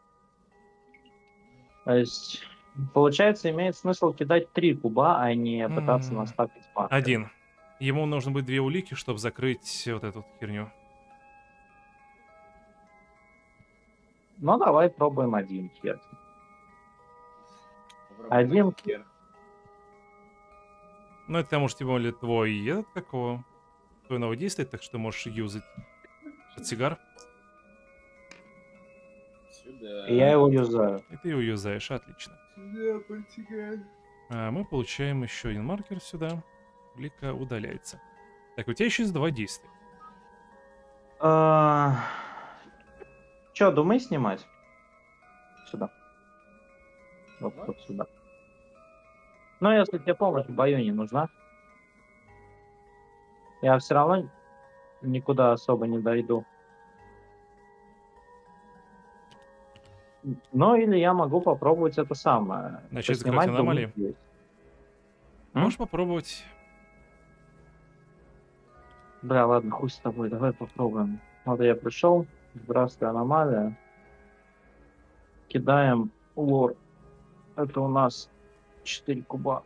То есть, получается, имеет смысл кидать 3 куба, а не пытаться М. наставить маркер. 1. Ему нужно будет 2 улики, чтобы закрыть вот эту вот херню. Ну, давай пробуем 1 хер. Попробуй 1 найти хер. Ну, это, может, тем более твой этот, какого? Твой новый действует, так что можешь юзать портсигар. Сюда. И я его юзаю. И ты его юзаешь, отлично. Сюда, портсигар. Мы получаем еще один маркер сюда. Улика удаляется. Так, у тебя еще есть 2 действия. Че, думай снимать? Сюда. Вот, Да? вот сюда. Но если тебе помощь в бою не нужна, я все равно никуда особо не дойду. Ну, или я могу попробовать это самое. Начать поснимать закрывать аномалии? думаю, есть. Можешь попробовать. Бля, ладно, хуй с тобой, давай попробуем. Вот я пришел. Здравствуй, аномалия. Кидаем лор. Это у нас 4 куба.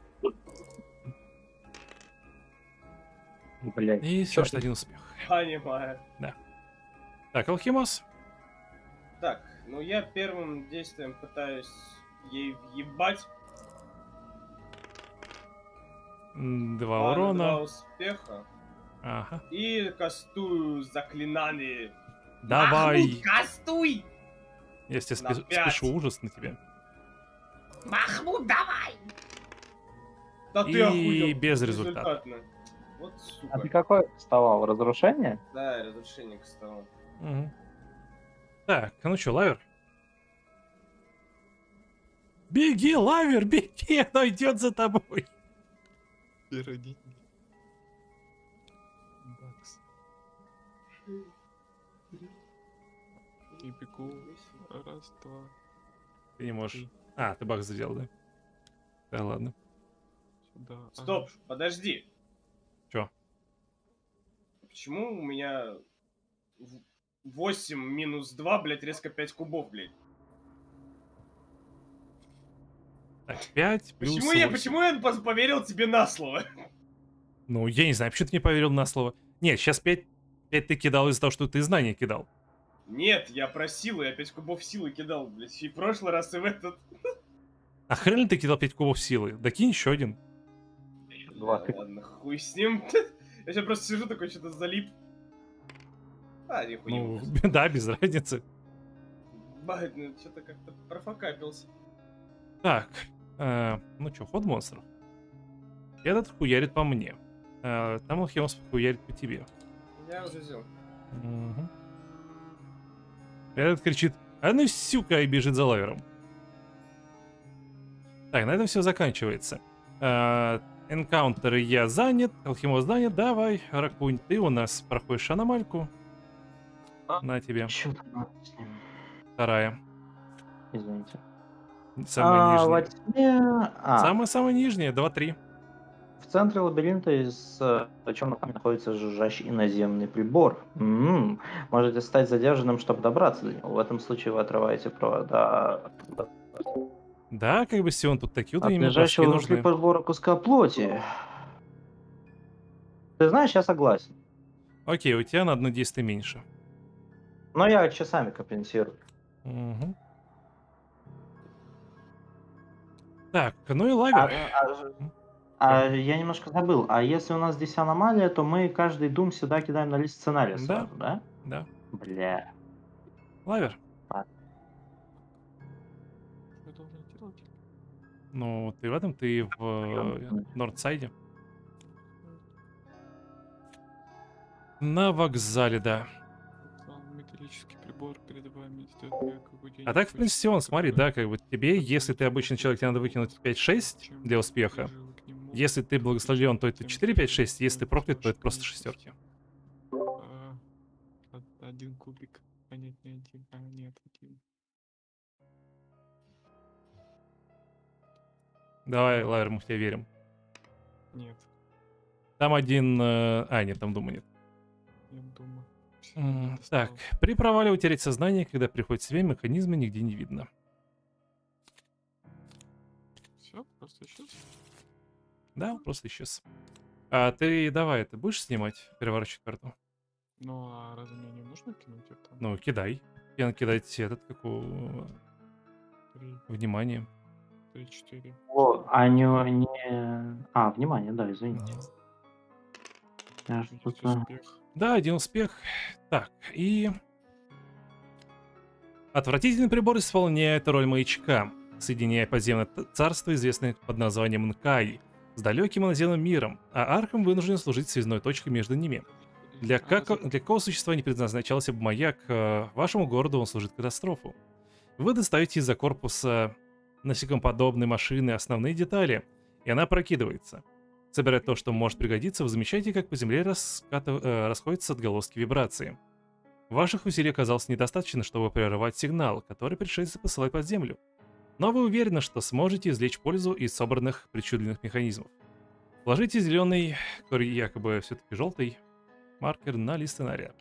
Блять. И всего лишь 1 успех. Понимаю. Так, Алхимос. Так, ну я первым действием пытаюсь ей въебать. 2 2 урона. успеха. Ага. И кастую заклинание. Давай. Махмуд, кастуй! Я сейчас На 5. спешу ужас на тебя. Махмуд, давай! Да ты И охуел. без результата. Безрезультатно. Вот А сука. ты какой вставал? Разрушение? Да, разрушение кастовал. Мгм. Так, ну что, Лавер? Беги, Лавер, беги, оно идет за тобой. Первые деньги. Бакс. И бегу. Раз, два, Ты не можешь. три. А, ты бак сделал, да? Да ладно. Сюда. Стоп, аж. подожди. Чё? Почему у меня 8 минус 2, блядь, резко 5 кубов, блядь? Так, 5 плюс Почему 8. почему я поверил тебе на слово? Ну, я не знаю, почему ты не поверил на слово. Нет, сейчас 5 ты кидал из-за того, что ты знания кидал. Нет, я про силу, я 5 кубов силы кидал, блядь, и в прошлый раз, и в этот. А хрен ли ты кидал 5 кубов силы? Да кинь еще один. Два. Да, ладно, хуй с ним. Я сейчас просто сижу такой, что-то залип. А, нихуя. Ну, да, без разницы. Бать, ну что-то как-то профокапился. Так, ну что, ход монстров. Этот хуярит по мне. Там Алхимос хуярит по тебе. Я уже взял. Угу. Этот кричит: «А ну, сюка!» и бежит за Лавером. Так, на этом все заканчивается. Энкаунтеры я занят, Алхимос занят. Давай, Ракунь, ты у нас проходишь аномальку. На тебе. Чё там с ним? Вторая. Извините. Самая Во нижняя. тьме... Самая-самая нижняя, 2-3. В центре лабиринта из черного камня находится жужжащий иноземный прибор. Можете стать задержанным, чтобы добраться до него. В этом случае вы отрываете провода Да, как бы все он тут такие вот от ему башки лежащего внутри нужны. прибора куска плоти. Ты знаешь, я согласен. Окей, у тебя на одно действие меньше. Но я часами компенсирую. Угу. Так, ну и А, Лавер. я немножко забыл. А если у нас здесь аномалия, то мы каждый дум сюда кидаем на лист сценария Да. сразу, да? Да. Бля. Лавер. Что я должен делать? Ну, ты в этом, ты в Нордсайде. На вокзале, да. Металлический прибор перед вами стоит мне какой-нибудь. А так, в принципе, он, смотри, да, как бы тебе, если ты обычный человек, тебе надо выкинуть 5-6 для успеха. Если ты благословлен, то это 4-5-6, если ты проклят, то это просто шестерки. Один кубик. А нет, не один. А, нет, один. Давай, Лавер, мы в тебя верим. Нет, Там один... нет, там дума нет. я думаю. Так, при провале утерять сознание, когда приходит в себя, механизма нигде не видно. Все, просто исчез. Да, он просто исчез. А ты давай, ты будешь снимать, переворачивать карту? Ну, а разве мне не нужно кинуть это? Ну, кидай. Я кидать этот, как у... 3, Внимание. 3, 4. О, внимание, да, извините. Я что-то... Успех. Да, один успех. Так, и... Отвратительный прибор исполняет роль маячка, соединяя подземное царство, известное под названием Нкай, с далеким иноземным миром, а Архам вынужден служить связной точкой между ними. Для какого существа не предназначался бы маяк, вашему городу он служит катастрофу. Вы достаете из-за корпуса насекомоподобной машины основные детали, и она прокидывается. Собирая то, что может пригодиться, вы замечаете, как по земле расходятся отголоски вибрации. Ваших усилий оказалось недостаточно, чтобы прерывать сигнал, который пришельцы посылают под землю. Но вы уверены, что сможете извлечь пользу из собранных причудливых механизмов. Вложите зеленый, который якобы все-таки желтый, маркер на лист сценария.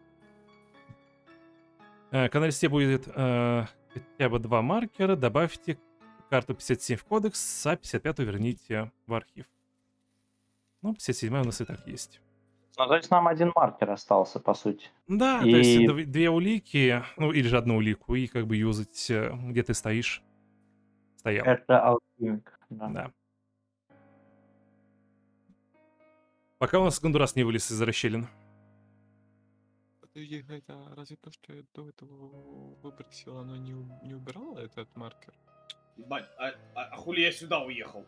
Когда на листе будет хотя бы 2 маркера, добавьте карту 57 в кодекс, а 55 верните в архив. Ну, 57 у нас и так есть. Ну, то есть нам один маркер остался, по сути. Да, то есть 2 улики, ну или же одну улику, и как бы юзать, где ты стоишь. Стоял. Это алхимик, да. Да. Пока у нас Гондурас не вылез из расщелин. Это разве то, что я до этого выбросил, оно не убирало этот маркер? Ебать, а хули я сюда уехал?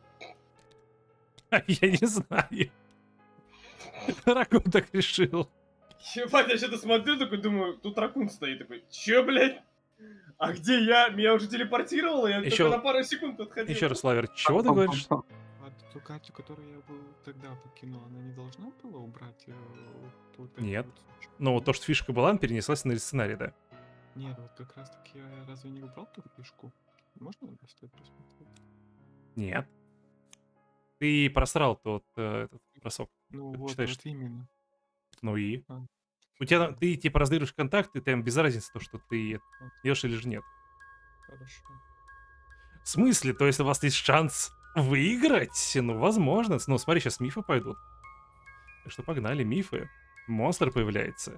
Я не знаю. Ракун так решил. Ебать, я что-то смотрю, такой думаю, тут ракун стоит, такой, чё, блядь? А где я? Меня уже телепортировало, я Ещё- только на пару секунд отходил. Еще раз, Лавер, чего ты говоришь? А ту карту, которую я был тогда покинул, она не должна была убрать вот эту Нет. вот сучку? Ну, вот то, что фишка была, она перенеслась на сценарий, да? Нет, вот как раз таки я разве не убрал ту фишку? Можно стоит посмотреть? Нет. Ты просрал тот этот бросок. Ну Ты вот, читаешь? вот именно. Ну и? А. У тебя ты типа раздаешь контакты, там без разницы то, что ты ешь или же нет. Хорошо. В смысле? То есть у вас есть шанс выиграть? Ну, возможно. Ну, смотри, сейчас мифы пойдут. Так что погнали, мифы. Монстр появляется.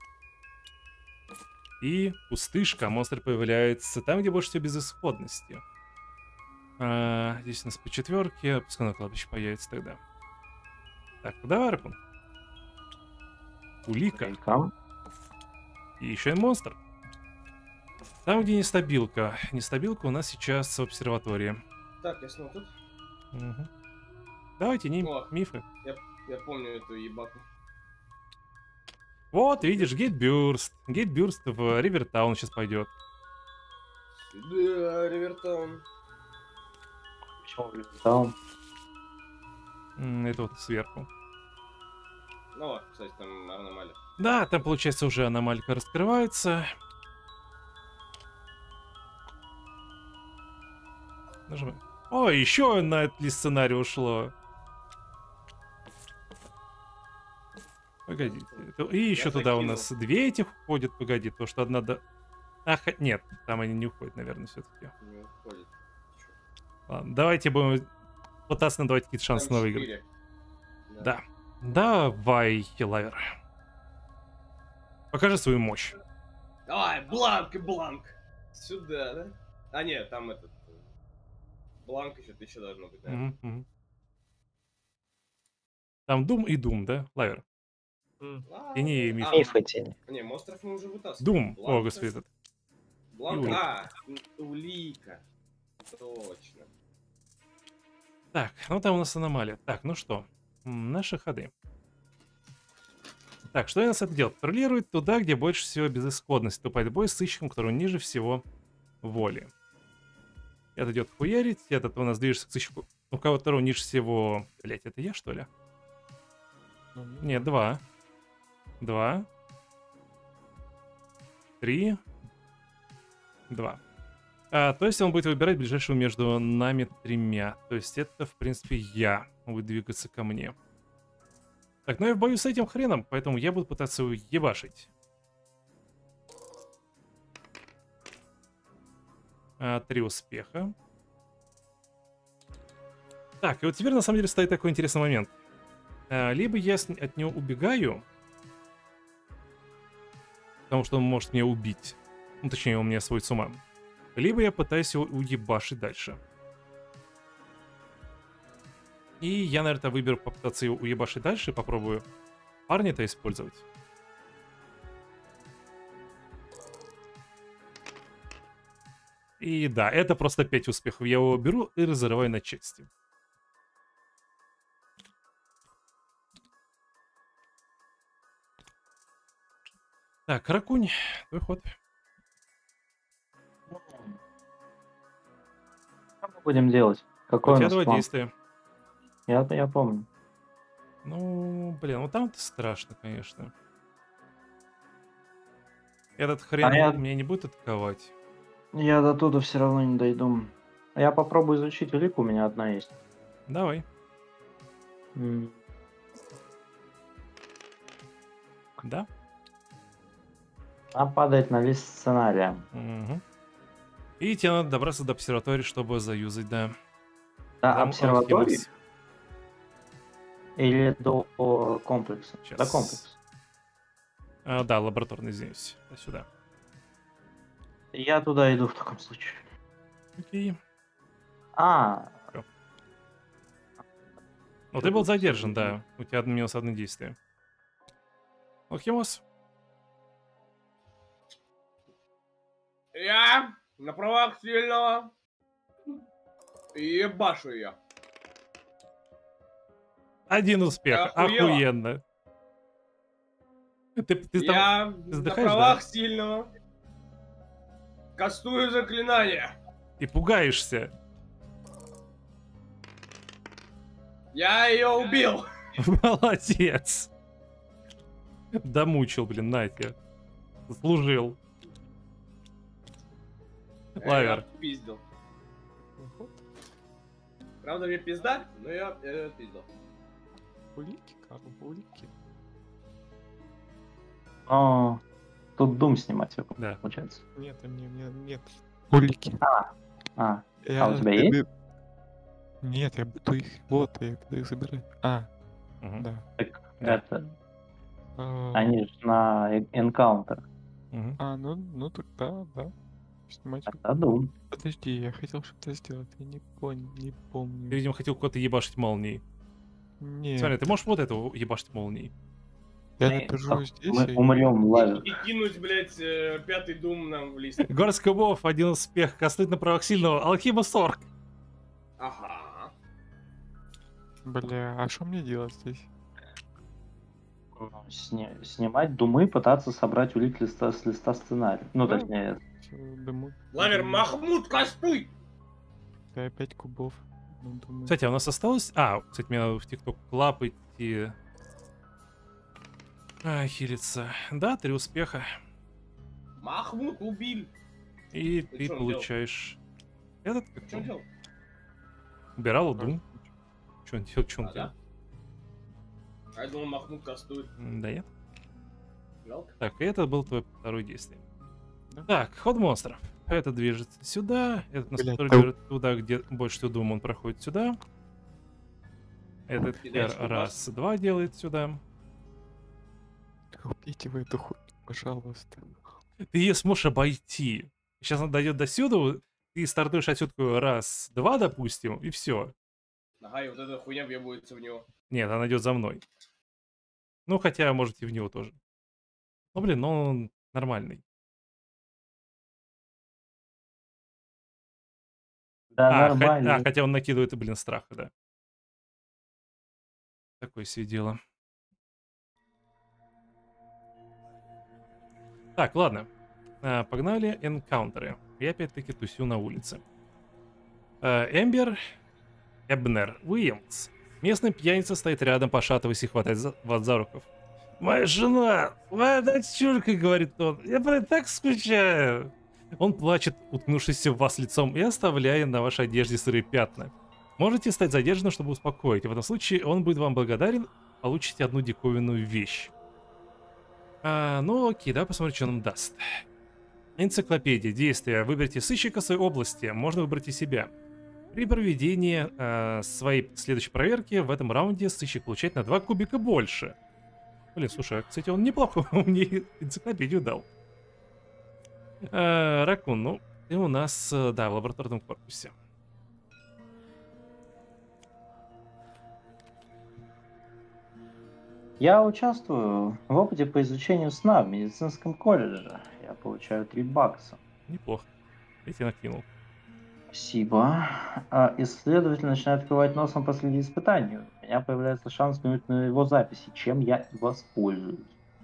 И пустышка. Монстр появляется там, где больше всего безысходности. Здесь у нас по четверке. Пускай на кладбище появится тогда. Так, куда Аркун? Улика. И еще и монстр. Там, где нестабилка. Нестабилка у нас сейчас в обсерватории. Так, я снова тут. Угу. Давайте, О. мифы. Я помню эту ебаку. Вот, видишь, Гейтбюрст. Гейтбюрст в Ривертаун сейчас пойдет. Да, Ривертаун. Почему Ривертаун? Это вот сверху. Ну вот, кстати, там аномалия. Да, там, получается, уже аномалька раскрывается. Нажимаем. О, еще на этот сценарий ушло. Погодите. И еще туда у закинул. нас две этих уходят. Погоди, то что одна до... Ах, нет, там они не уходят, наверное, все-таки. Не уходит. Ладно, давайте будем пытаться надавать какие-то шансы Там на выигрыш. 4. Да. Давай, Хилавер. Покажи свою мощь. Давай, бланк и бланк. Сюда, да? А нет, там этот... Бланк еще должно быть, наверное. Мгм, мгм. Там Дум и Дум, да, Лавер? Тени и мифы. Мифы тени. Не, монстров мы уже вытаскивали. Дум. О, Бланк, господи, этот. Бланк, Улика. улика. Точно. Так, ну там у нас аномалия. Так, ну что, наши ходы. Так, что я нас это делать? Патрулирует туда, где больше всего безысходность. Вступает в бой с сыщиком, который ниже всего воли. Этот идет хуярить, этот у нас движется к сыщику, у которого ниже всего... Блять, это я, что ли? Нет, 2. 2. 3. 2. То есть он будет выбирать ближайшего между нами тремя. То есть это, в принципе, я. Он будет двигаться ко мне. Так, ну я в бою с этим хреном, поэтому я буду пытаться его ебашить. 3 успеха. Так, и вот теперь на самом деле стоит такой интересный момент. Либо я от него убегаю, потому что он может меня убить. Ну, точнее, он меня сводит с ума. Либо я пытаюсь его уебашить дальше. И я, наверное, выберу попытаться его уебашить дальше и попробую парня-то использовать. И да, это просто 5 успехов. Я его беру и разрываю на части. Так, Ракунь, твой ход. Что мы будем делать? Какой У у тебя нас 2 план? действия. Я помню. Ну, блин, ну там-то страшно, конечно. Этот хрен я- меня не будет атаковать. Я до туда все равно не дойду. Я попробую изучить улику, у меня одна есть. Давай. Да? Она падает на лист сценария. Угу. И тебе надо добраться до обсерватории, чтобы заюзать, да. До Там обсерватории Архимагс. или до комплекса? Щас. До комплекса. Да, лабораторный, извиняюсь. Сюда. Я туда иду в таком случае. Окей. А, Ну, ты был задержан, да. У тебя минус 1 действие. Алхимос? Я на правах сильного ебашу ее. 1 успех. Охуела. Охуенно. Ты там Я на вздыхаешь, правах да? сильного кастую заклинание. И пугаешься. Я ее убил. Молодец. Домучил, блин, на тебе. Заслужил. Лавер. Я пиздил. Правда, мне пизда, но я пиздил. Улики, Карл, улики. О, тут Дум снимать его, Да. получается. Нет, нет. Улики. А, у тебя есть? Нет, я буду их... Вот, я буду их забирать. Мгм. Да. Так, Да. это, А, они же на энкаунтер. Мгм. ну тогда, да. Снимать. Тогда Дум. Подожди, я хотел что-то сделать, я не понял, не Ты, помню. видимо, хотел куда-то ебашить молнией. Нет, Смотри, ты можешь вот этого ебашить молнией? я Мы напишу здесь. Мы умрем, Лавер. И кинуть, блядь, 5-й дум нам в лист. Горсть кубов, 1 успех, кастует на правах сильного. Алхимос Орк. Ага. Бля, а что мне делать здесь? Снимать думы, пытаться собрать улик с листа сценария. Ну, Да. точнее, Думаю. Лавер, Махмуд, кастуй! Да, 5 кубов. Ну, думаю. Кстати, а у нас осталось... кстати, мне надо в TikTok Club идти... хилиться. Да, 3 успеха. Махмуд убил. И Ты ты чё он получаешь... Этот Что как он он? делал? Убирал Дум. Что он делал? Что он А, делал? да? А я думал, Махмуд кастует. Да нет. Жалко. Так, и это был твой второе действие. Да. Так, ход монстров. Этот движется сюда, этот нас Блядь, который да. движется туда, где больше всего Дум, он проходит сюда. Этот Кидаешь кубас. раз, 2 делает сюда. Убейте вы эту хуйню, пожалуйста. Ты ее сможешь обойти. Сейчас она дойдет до сюда, ты стартуешь отсюда раз, 2, допустим, и все. Ага, и вот эта хуйня въебывается в него. Нет, она идет за мной. Ну, хотя, может, и в него тоже. Ну, блин, но он нормальный. да, нормально. Хотя он накидывает, блин, страха, да. Такое себе дело. Так, ладно. Погнали энкаунтеры. Я опять-таки тусю на улице. Эмбер Эбнер Уильямс. Местный пьяница стоит рядом, пошатываясь и хватает вас за рукав. «Моя жена! Моя дочурка!» — говорит он. «Я про так скучаю!» Он плачет, уткнувшись в вас лицом и оставляя на вашей одежде сырые пятна. Можете стать задержанным, чтобы успокоить. В этом случае он будет вам благодарен. Получите одну диковинную вещь. Ну окей, давай посмотрим, что он нам даст. Энциклопедия. Действия. Выберите сыщика своей области. Можно выбрать и себя. При проведении своей следующей проверки в этом раунде сыщик получает на 2 кубика больше. Блин, слушай, кстати, он неплохо мне энциклопедию дал. Ракун, ну, ты у нас, да, в лабораторном корпусе. Я участвую в опыте по изучению сна в медицинском колледже. Я получаю 3 бакса. Неплохо. Я тебе накинул. Спасибо. Исследователь начинает открывать носом после испытания. У меня появляется шанс взглянуть на его записи, чем я и воспользуюсь.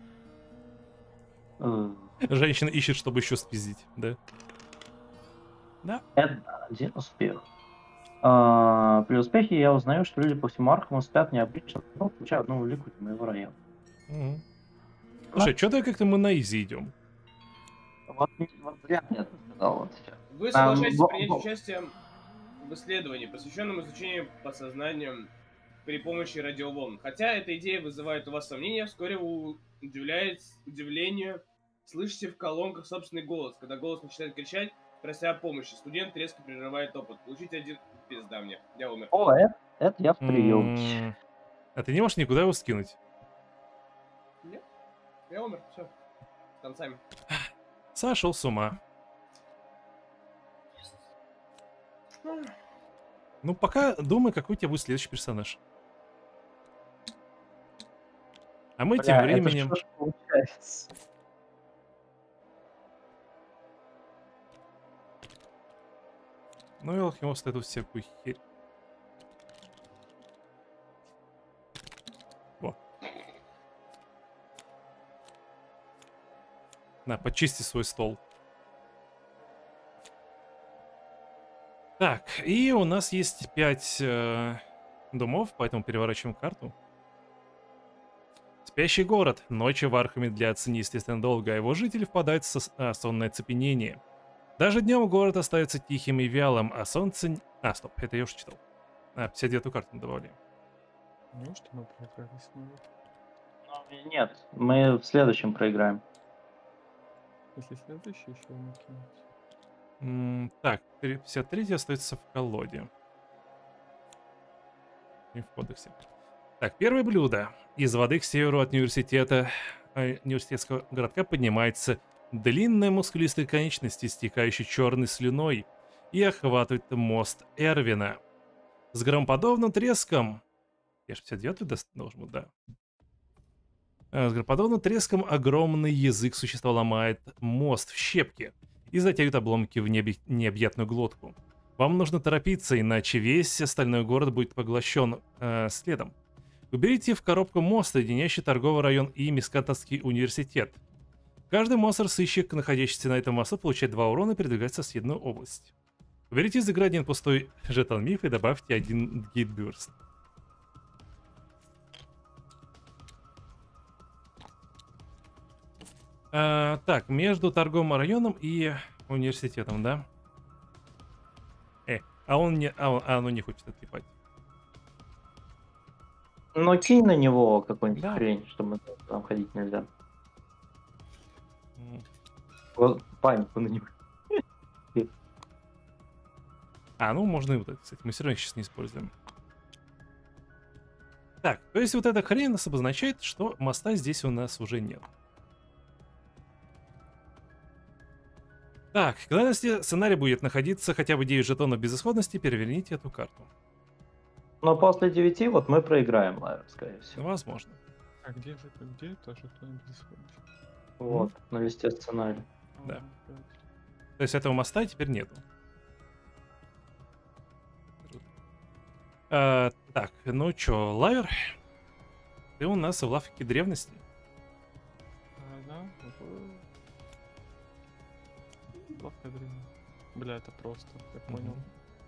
Женщина ищет, чтобы еще спиздить, да? Да. Это 1 успех. При успехе я узнаю, что люди по всему Архаму спят необычно, но получаю одну улику из моего района. Угу. Слушай, что-то как-то мы на изи идем. Вот я это сказал вот сейчас. Вы соглашаетесь принять участие в исследовании, посвященном изучению подсознания при помощи радиоволн. Хотя эта идея вызывает у вас сомнения, вскоре вы удивлению слышите в колонках собственный голос. Когда голос начинает кричать, прося о помощи, студент резко прерывает опыт. Получите 1 пизда мне. Я умер. О, это я в приемке. А ты не можешь никуда его скинуть? Нет, я умер, все. С концами. Сошел с ума. Ну, пока думай, какой у тебя будет следующий персонаж. А мы Бля, тем это временем... что ж получается? Ну и алхимост эту всякую херь. Во. На, почисти свой стол. Так, и у нас есть 5 домов, поэтому переворачиваем карту. Спящий город. Ночи в Архаме длятся неестественно долго, а его жители впадают в сонное оцепенение. Даже днем город остается тихим и вялым, а солнце... А, стоп, это я уже читал. 59-ю карту добавили. Неужто мы проиграли снова? Ну, нет, мы в следующем проиграем. Если следующий еще накинуть. Так, 53 остается в колоде. И в кодексе. Так, первое блюдо. Из воды к северу от университетского городка поднимается длинная мускулистая конечность, истекающая черной слюной, и охватывает мост Эрвина. С громоподобным треском... Я же 59-й должен быть, да. С громоподобным треском огромный язык существа ломает мост в щепки и затягивает обломки в необъятную глотку. Вам нужно торопиться, иначе весь остальной город будет поглощен следом. Уберите в коробку мост, соединяющий торговый район и Мискатовский университет. Каждый монстр-сыщик, находящийся на этом мосту, получает 2 урона и передвигается в съедную область. Уберите из игры один пустой жетон мифа и добавьте 1 гейт-бюрст. Так, между торговым районом и университетом, да? Оно не хочет отлипать. Ну, кинь на него какую-нибудь Да. хрень, чтобы там ходить нельзя. М. Вот, панику на него. Ну можно и вот это, кстати, мы все равно их сейчас не используем. Так, то есть вот эта хрень нас обозначает, что моста здесь у нас уже нет. Так, когда на сценарий будет находиться хотя бы 9 жетонов безысходности, переверните эту карту. Но после 9 вот мы проиграем, наверное, скорее всего. Возможно. А где же это? Где это? Что не происходит? Вот, на листе сценария. Да. То есть этого моста теперь нету. Так, ну чё, Лавер? Ты у нас в лавке древности. Да. Лавка древняя. Бля, это просто, я понял.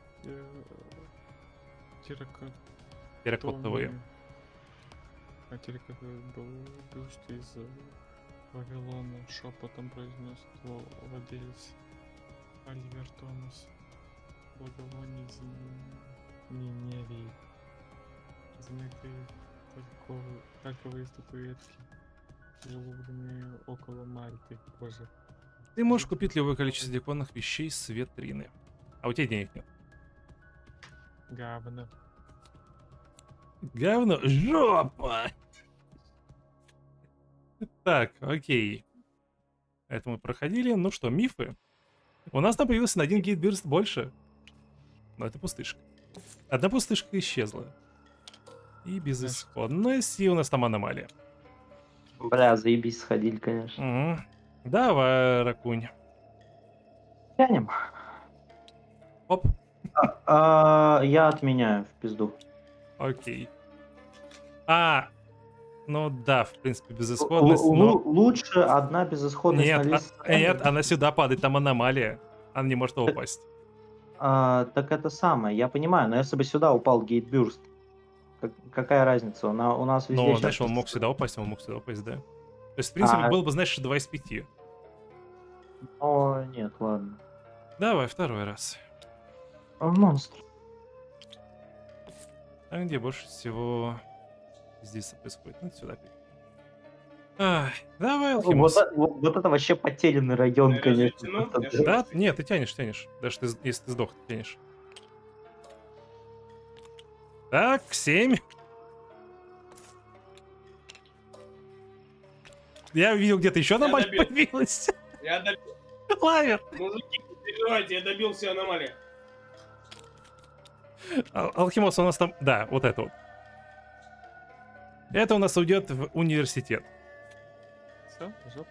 Терракотовые. А терракотовый был бюст из Вавилона, шепотом произнес владелец Оливер Томас. Благовоний из Ниневии. Знаменитые таковые статуэтки, залубленные около Мальты. Боже. Ты можешь купить любое количество диконных вещей с витрины. А у тебя денег нет. Говно. Говно? Жопа! Так, окей. Это мы проходили. Ну что, мифы? У нас там появился на 1 гейтбюрст больше. Но это пустышка. Одна пустышка исчезла. И безысходность. И у нас там аномалия. Бля, заебись, сходили, конечно. Угу. Давай, Ракунь. Тянем. Оп. Я отменяю в пизду. Окей. Ну да, в принципе, безысходность, но... Лучше одна безысходность на лист. Нет, она сюда падает, там аномалия. Она не может упасть. Так это самое, я понимаю, но если бы сюда упал гейтбюрст, какая разница? У нас везде Но, щас- знаешь, он мог сюда упасть, да? То есть, в принципе, было бы, знаешь, 2 из 5. О, нет, ладно. Давай, второй раз. Монстр. А где больше всего здесь происходит? Ну, сюда опять. Давай, Вот, Алхимос. вот это вообще потерянный район, Я конечно. разтяну, просто, я Да? Нет, ты тянешь. Даже если ты сдох, ты тянешь. Так, 7. Я видел, где-то еще аномалия добил. появилась. Я добил. Лавер. Мужики, не переживайте, я добил все аномалии. Алхимос у нас там... Да, вот это вот. Это у нас уйдет в университет. Все, жоп.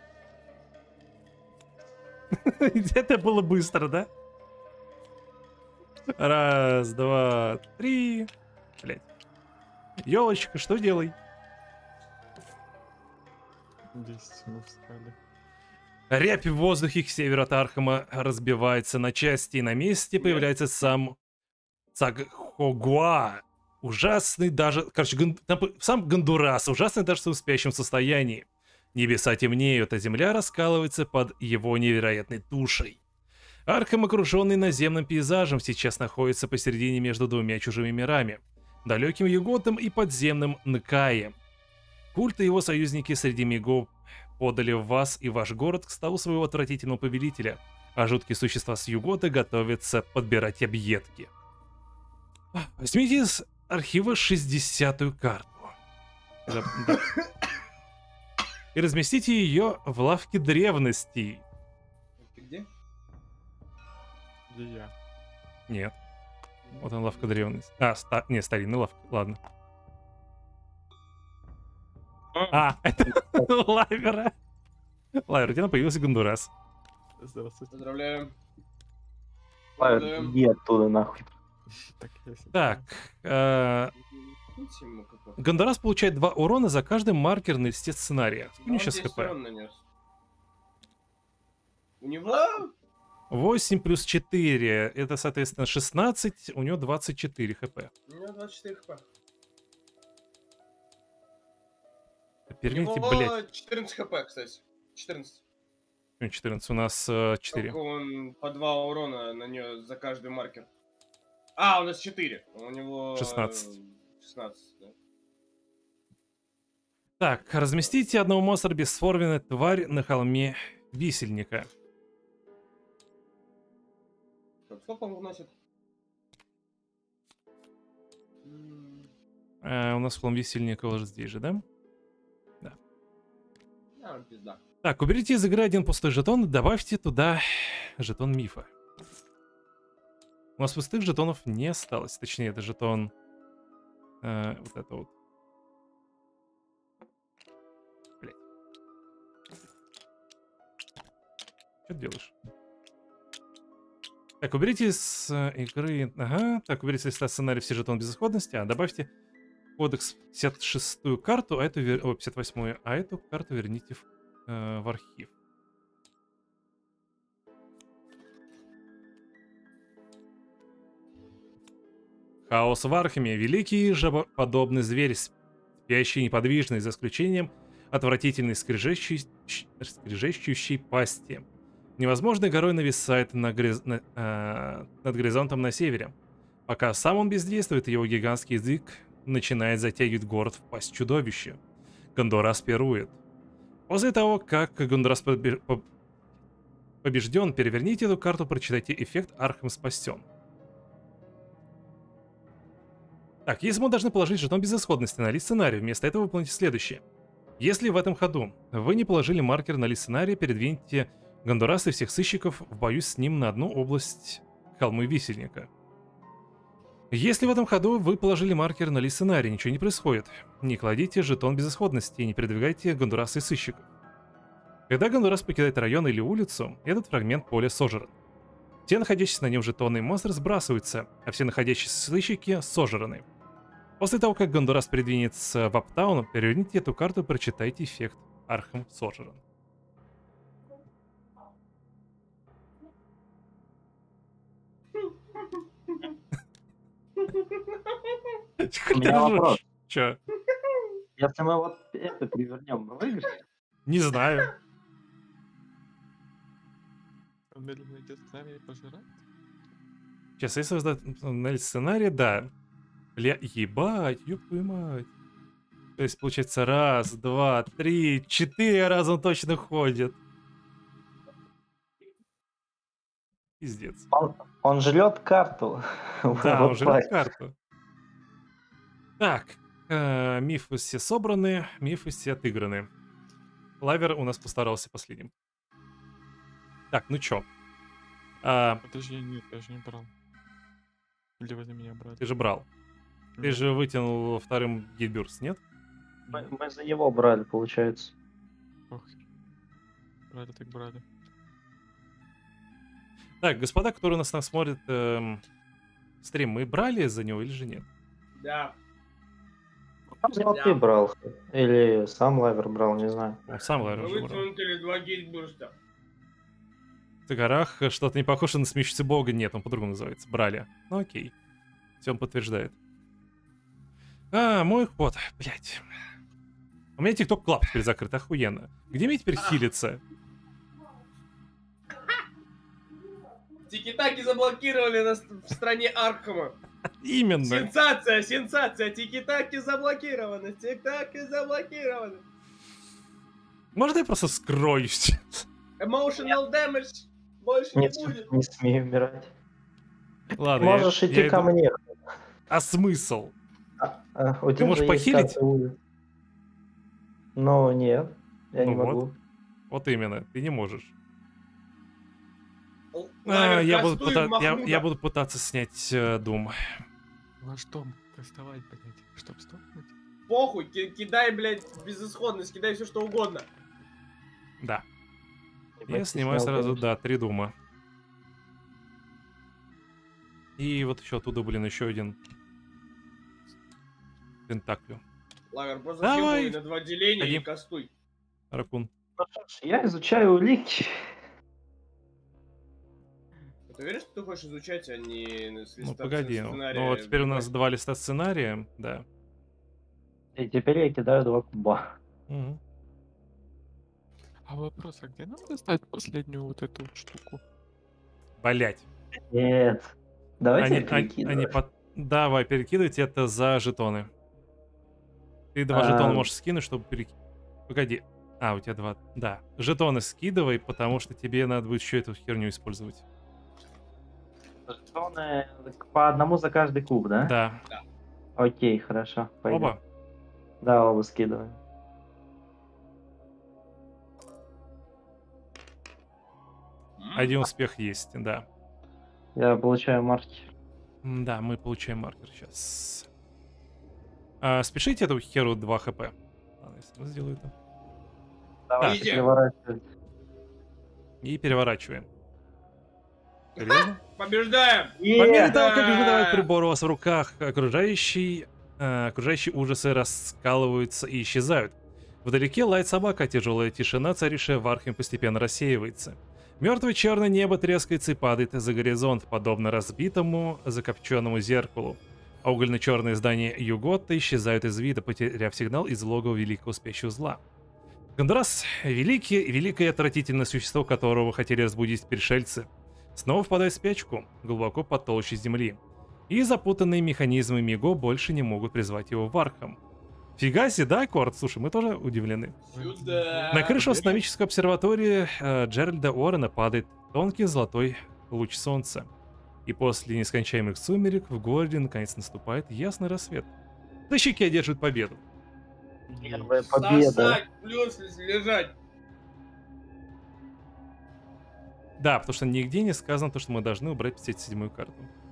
Это было быстро, да? Раз, два, три. Блять. Елочка, что делай? 10 мы встали. Рябь в воздухе к северу от Архама разбивается на части, и на месте появляется сам Цагхогуа. Ужасный даже... Короче, сам Гондурас, ужасный даже в своем спящем состоянии. Небеса темнеют, а земля раскалывается под его невероятной тушей. Архам, окруженный наземным пейзажем, сейчас находится посередине между двумя чужими мирами. Далеким Юготом и подземным Нкаем. Культ и его союзники среди мигов подали вас и ваш город к столу своего отвратительного повелителя, а жуткие существа с Югота готовятся подбирать объедки. Возьмите из архива 60-ю карту. И разместите ее в лавке древностей. Ты где? Где я? Нет. Вот она, лавка древности. Не, старинная лавка, ладно. Это Лайвера. Лайвер, у тебя появился Гондурас. Здравствуйте. Поздравляю. Лайвер, иди оттуда нахуй. Так, я себе Так, Видите ему какой? Гондурас получает 2 урона за каждый маркер на листе сценария. У А него он сейчас 10 хп. урон нанес. У него 8 плюс 4, это, соответственно, 16, у него 24 хп. У него 24 хп. У Переверните, него блядь. 14 хп, кстати. 14. 14, у нас 4. Только он по 2 урона нанес за каждый маркер. А, у нас 4. У него 16. 16, да. Так, разместите одного монстра бесформенной тварь на холме висельника. Так, сколько он вносит? У нас холм висельника вот здесь же, да? А, пизда. Так, уберите из игры один пустой жетон и добавьте туда жетон мифа. У нас пустых жетонов не осталось. Точнее, это жетон... вот это вот. Блять. Что ты делаешь? Так, уберите с игры... Ага. Так, уберите с листа сценария все жетоны безысходности. А добавьте кодекс 56-ю карту, а эту... О, 58-ю. А эту карту верните в архив. Хаос в Архаме. Великий жабоподобный зверь, спящий неподвижный, за исключением отвратительной скрежещущей пасти. Невозможной горой нависает над горизонтом на севере. Пока сам он бездействует, его гигантский язык начинает затягивать город в пасть чудовища. Гондурас пирует. После того, как Гондурас побежден, переверните эту карту, прочитайте эффект «Архам спасен». Так, если мы должны положить жетон безысходности на лист сценария, вместо этого выполните следующее. Если в этом ходу вы не положили маркер на лист сценария, передвиньте Гондураса и всех сыщиков в бою с ним на одну область холмы висельника. Если в этом ходу вы положили маркер на лист сценария, ничего не происходит. Не кладите жетон безысходности и не передвигайте Гондураса и сыщиков. Когда Гондурас покидает район или улицу, этот фрагмент поля сожран. Все находящиеся на нем жетоны и монстры сбрасываются, а все находящиеся сыщики сожраны. После того, как Гондурас передвинется в Аптаун, переверните эту карту и прочитайте эффект Архам сожран. У меня вопрос. Чё? Если мы вот это перевернем, мы выиграем? Не знаю. Он медленно идет с нами и пожирает. Сейчас, если создать сценарий, да. Ебать, ёб твою мать. То есть, получается, раз, два, три, 4 раза он точно ходит. Пиздец. Он жрет карту. Да, Вот он жрет карту. Так, мифы все собраны, мифы все отыграны. Лавер у нас постарался последним. Так, ну чё? Подожди, нет, я же не брал. Или возле меня брали. Ты же брал. Ты же вытянул вторым гейбюрс, нет? Мы за него брали, получается. Похер. Брали так брали. Так, господа, которые нас смотрят стрим, мы брали за него или же нет? Да. Там за него ты брал. Или сам лайвер брал, не знаю. Он сам Мы Лайвер же брал. вытянули 2 гейтбурста. В горах что-то не похоже на смеющегося бога. Нет, он по-другому называется. Брали. Ну окей. Все он подтверждает. Мой код. Блять. У меня TikTok Club теперь закрыт. Охуенно. Где мне теперь хилиться? Тики-таки заблокировали в стране Аркхема. Именно. Сенсация, сенсация. Тики-таки заблокированы. Тики-таки заблокированы. Можно я просто скроюсь? Emotional damage больше не будет. Не смей умирать. Ладно, Можешь я идти ко иду. мне. А смысл? У тебя можешь же есть похилить? карта улиц. Ну, нет. Я Ну не вот. могу. Вот именно, ты не можешь. Лавер, Я буду, кастуй Махмуда. я буду пытаться снять Doom. На что кастовать, блядь? Чтоб стопнуть? Похуй, кидай, блядь, безысходность, кидай все что угодно. Да. Ебать, Я ты снимаю снял, сразу, конечно. да, 3 Дума. И вот еще оттуда, блин, еще один Пентаклю. Лавер, просто Давай. съебывай на 2 деления Ходи. и кастуй. Ракун. Ну что ж, я изучаю улики. Ты уверен, что ты хочешь изучать, а не с Ну листа погоди. сценария Ну вот теперь у нас вбивать? 2 листа сценария, да. И теперь я кидаю 2 куба. Мгм. А вопрос, а где нам достать последнюю вот эту вот штуку? Блять. Нет. Давайте я перекидываю. Давай, перекидывайте это за жетоны. Ты 2 А. жетона можешь скинуть, чтобы перекинуть. Погоди. У тебя 2. Да. Жетоны скидывай, потому что тебе надо будет еще эту херню использовать. Жетоны по одному за каждый куб, да? Да. Окей, хорошо. Пойдем. Оба. Да, оба скидываем. Один успех есть, да. Я получаю марки. Да, мы получаем маркер сейчас. Спешите эту херу 2 хп. Ладно, я сразу сделаю это. Давайте Идем. переворачивать. И переворачиваем. Серьезно? Побеждаем! По мере Е! того, как выжидает прибор у вас в руках, окружающие ужасы раскалываются и исчезают. Вдалеке лает собака, тяжелая тишина, царившая в Археме, постепенно рассеивается. Мертвое черное небо трескается и падает за горизонт, подобно разбитому закопченному зеркалу. А угольно-черные здания Юготта исчезают из вида, потеряв сигнал из логова великого спящего зла. Гондрас, великое и отвратительное существо, которого хотели разбудить пришельцы, снова впадает в спячку, глубоко под толщей земли. И запутанные механизмы Миго больше не могут призвать его в Архам. Фига себе, да, Корт? Слушай, мы тоже удивлены. Сюда! На крышу астрономической обсерватории Джеральда Уоррена падает тонкий золотой луч солнца. И после нескончаемых сумерек в городе наконец наступает ясный рассвет. Тащики одерживают победу. Первая победа. Сосать, плюс лежать. Да, потому что нигде не сказано то, что мы должны убрать 57-ю карту.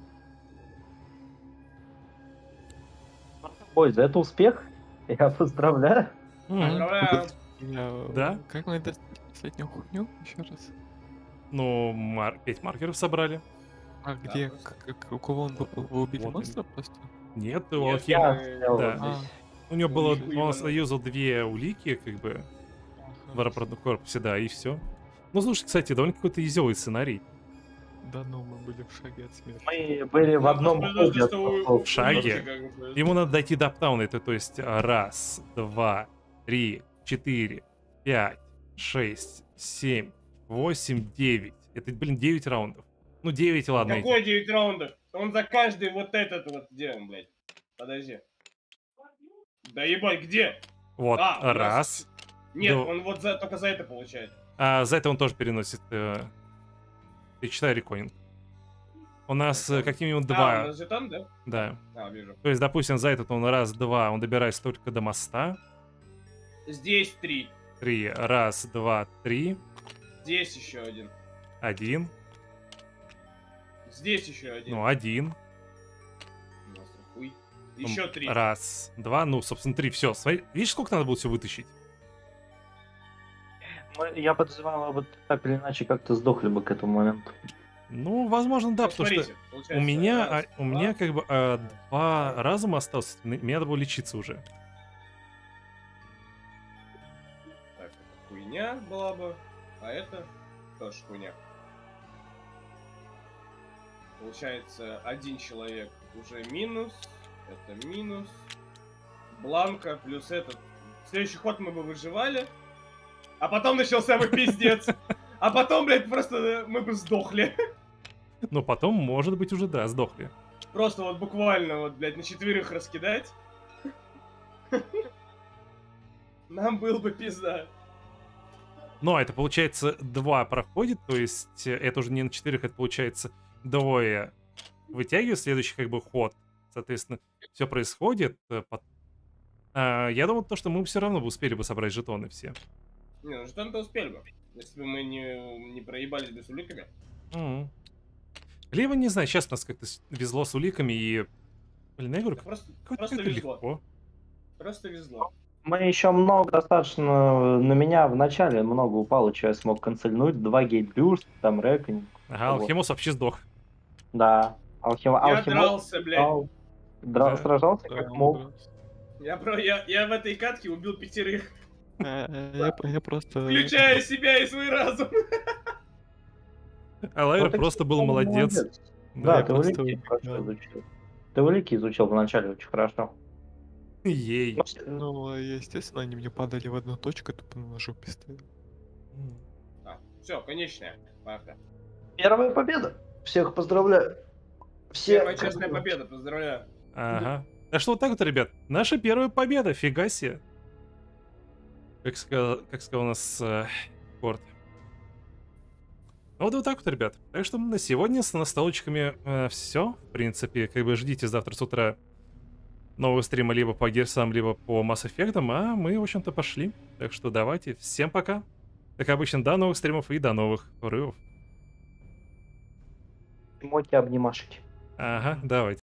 Ой, за это успех. Я поздравляю. Поздравляю. Да? Как мы достали последнюю хуйню? Еще раз. Ну, 5 маркеров собрали. А Да, где? просто. У кого он был? Вы убили Вот монстра просто? Нет, Нет, у Я Алхима. сделал Да. здесь. У него было, Улику он ебаную. юзал 2 улики, как бы, в аэропортном корпусе, да, и все. Ну, слушай, кстати, довольно какой-то изёвый сценарий. Да ну, мы были в шаге от смерти. Мы были в Нам одном повезло, клубе. что у- от у шаге. Лики как бы повезло. Ему надо дойти до аптауна, это то есть 1, 2, 3, 4, 5, 6, 7, 8, 9. Это, блин, 9 раундов. Ну, 9, ладно. Какой 9 раундов? Он за каждый вот этот вот, где он, блядь? Подожди. Да ебать, где? Вот, у нас- раз. Нет, Да. он вот только за это получает. А за это он тоже переносит. Ты читай реконинг. У нас как минимум А, у 2. нас жетон, да? Да. Вижу. То есть, допустим, за этот он раз, 2, он добирается только до моста. Здесь 3. 3, раз, 2, 3, Здесь еще один. 1, Здесь еще один. ну 1, У нас хуй. Еще 3. Раз, два, ну, собственно, 3. Все. Смотри, видишь, сколько надо было все вытащить? Я подозревал, вот так или иначе как-то сдохли бы к этому моменту. Ну, возможно, да, Ну, потому смотрите, что у получается, меня, раз, у меня два. как бы 2 разума осталось. Мне надо было лечиться уже. Так, это хуйня была бы, а это тоже хуйня. Получается, один человек уже минус, это минус. Бланка плюс этот. Следующий ход мы бы выживали, а потом начался бы пиздец. А потом, блядь, просто мы бы сдохли. Но потом, может быть, уже, да, сдохли. Просто вот буквально, вот, блядь, на 4 раскидать. Нам был бы пизда. Но это, получается, 2 проходит, то есть это уже не на 4, это, получается, 2 вытягиваю, следующий как бы ход. Соответственно, все происходит. Я думал, то, что мы все равно бы успели бы собрать жетоны все. Не, ну жетон-то успели бы. Если бы мы не проебались бы с уликами. Либо, не знаю, сейчас нас как-то везло с уликами и... Блин, я говорю, Просто как-то везло. легко. Просто везло. Мы еще много достаточно, на меня в начале много упало, что я смог канцельнуть, 2 гейтбюрст, там реконинг. Ага, Алхимус вообще сдох. Да. Я дрался, блядь. Да. Сражался Да, как он мог. дрался. Я в этой катке убил 5, Я просто... включая себя и свой разум. Алайр Ну, ты, просто был кстати, молодец. Да, я ты просто улики убегал. хорошо изучил. Ты улики изучил вначале очень хорошо. Ей. Ну, естественно, они мне падали в одну точку, тупо на жопе стоял. Все, конечная. Пахта. Первая победа. Всех поздравляю. Все... Первая честная победа, поздравляю. Ага. А что вот так вот, ребят? Наша первая победа, фига себе. Как сказал у нас Корт. Вот так вот, ребят. Так что на сегодня с настолочками все. В принципе, как бы ждите завтра с утра нового стрима либо по Герсам, либо по Mass Effect, а мы, в общем-то, пошли. Так что давайте, всем пока. Как обычно, до новых стримов и до новых порывов. Моти обнимашки. Ага, давайте.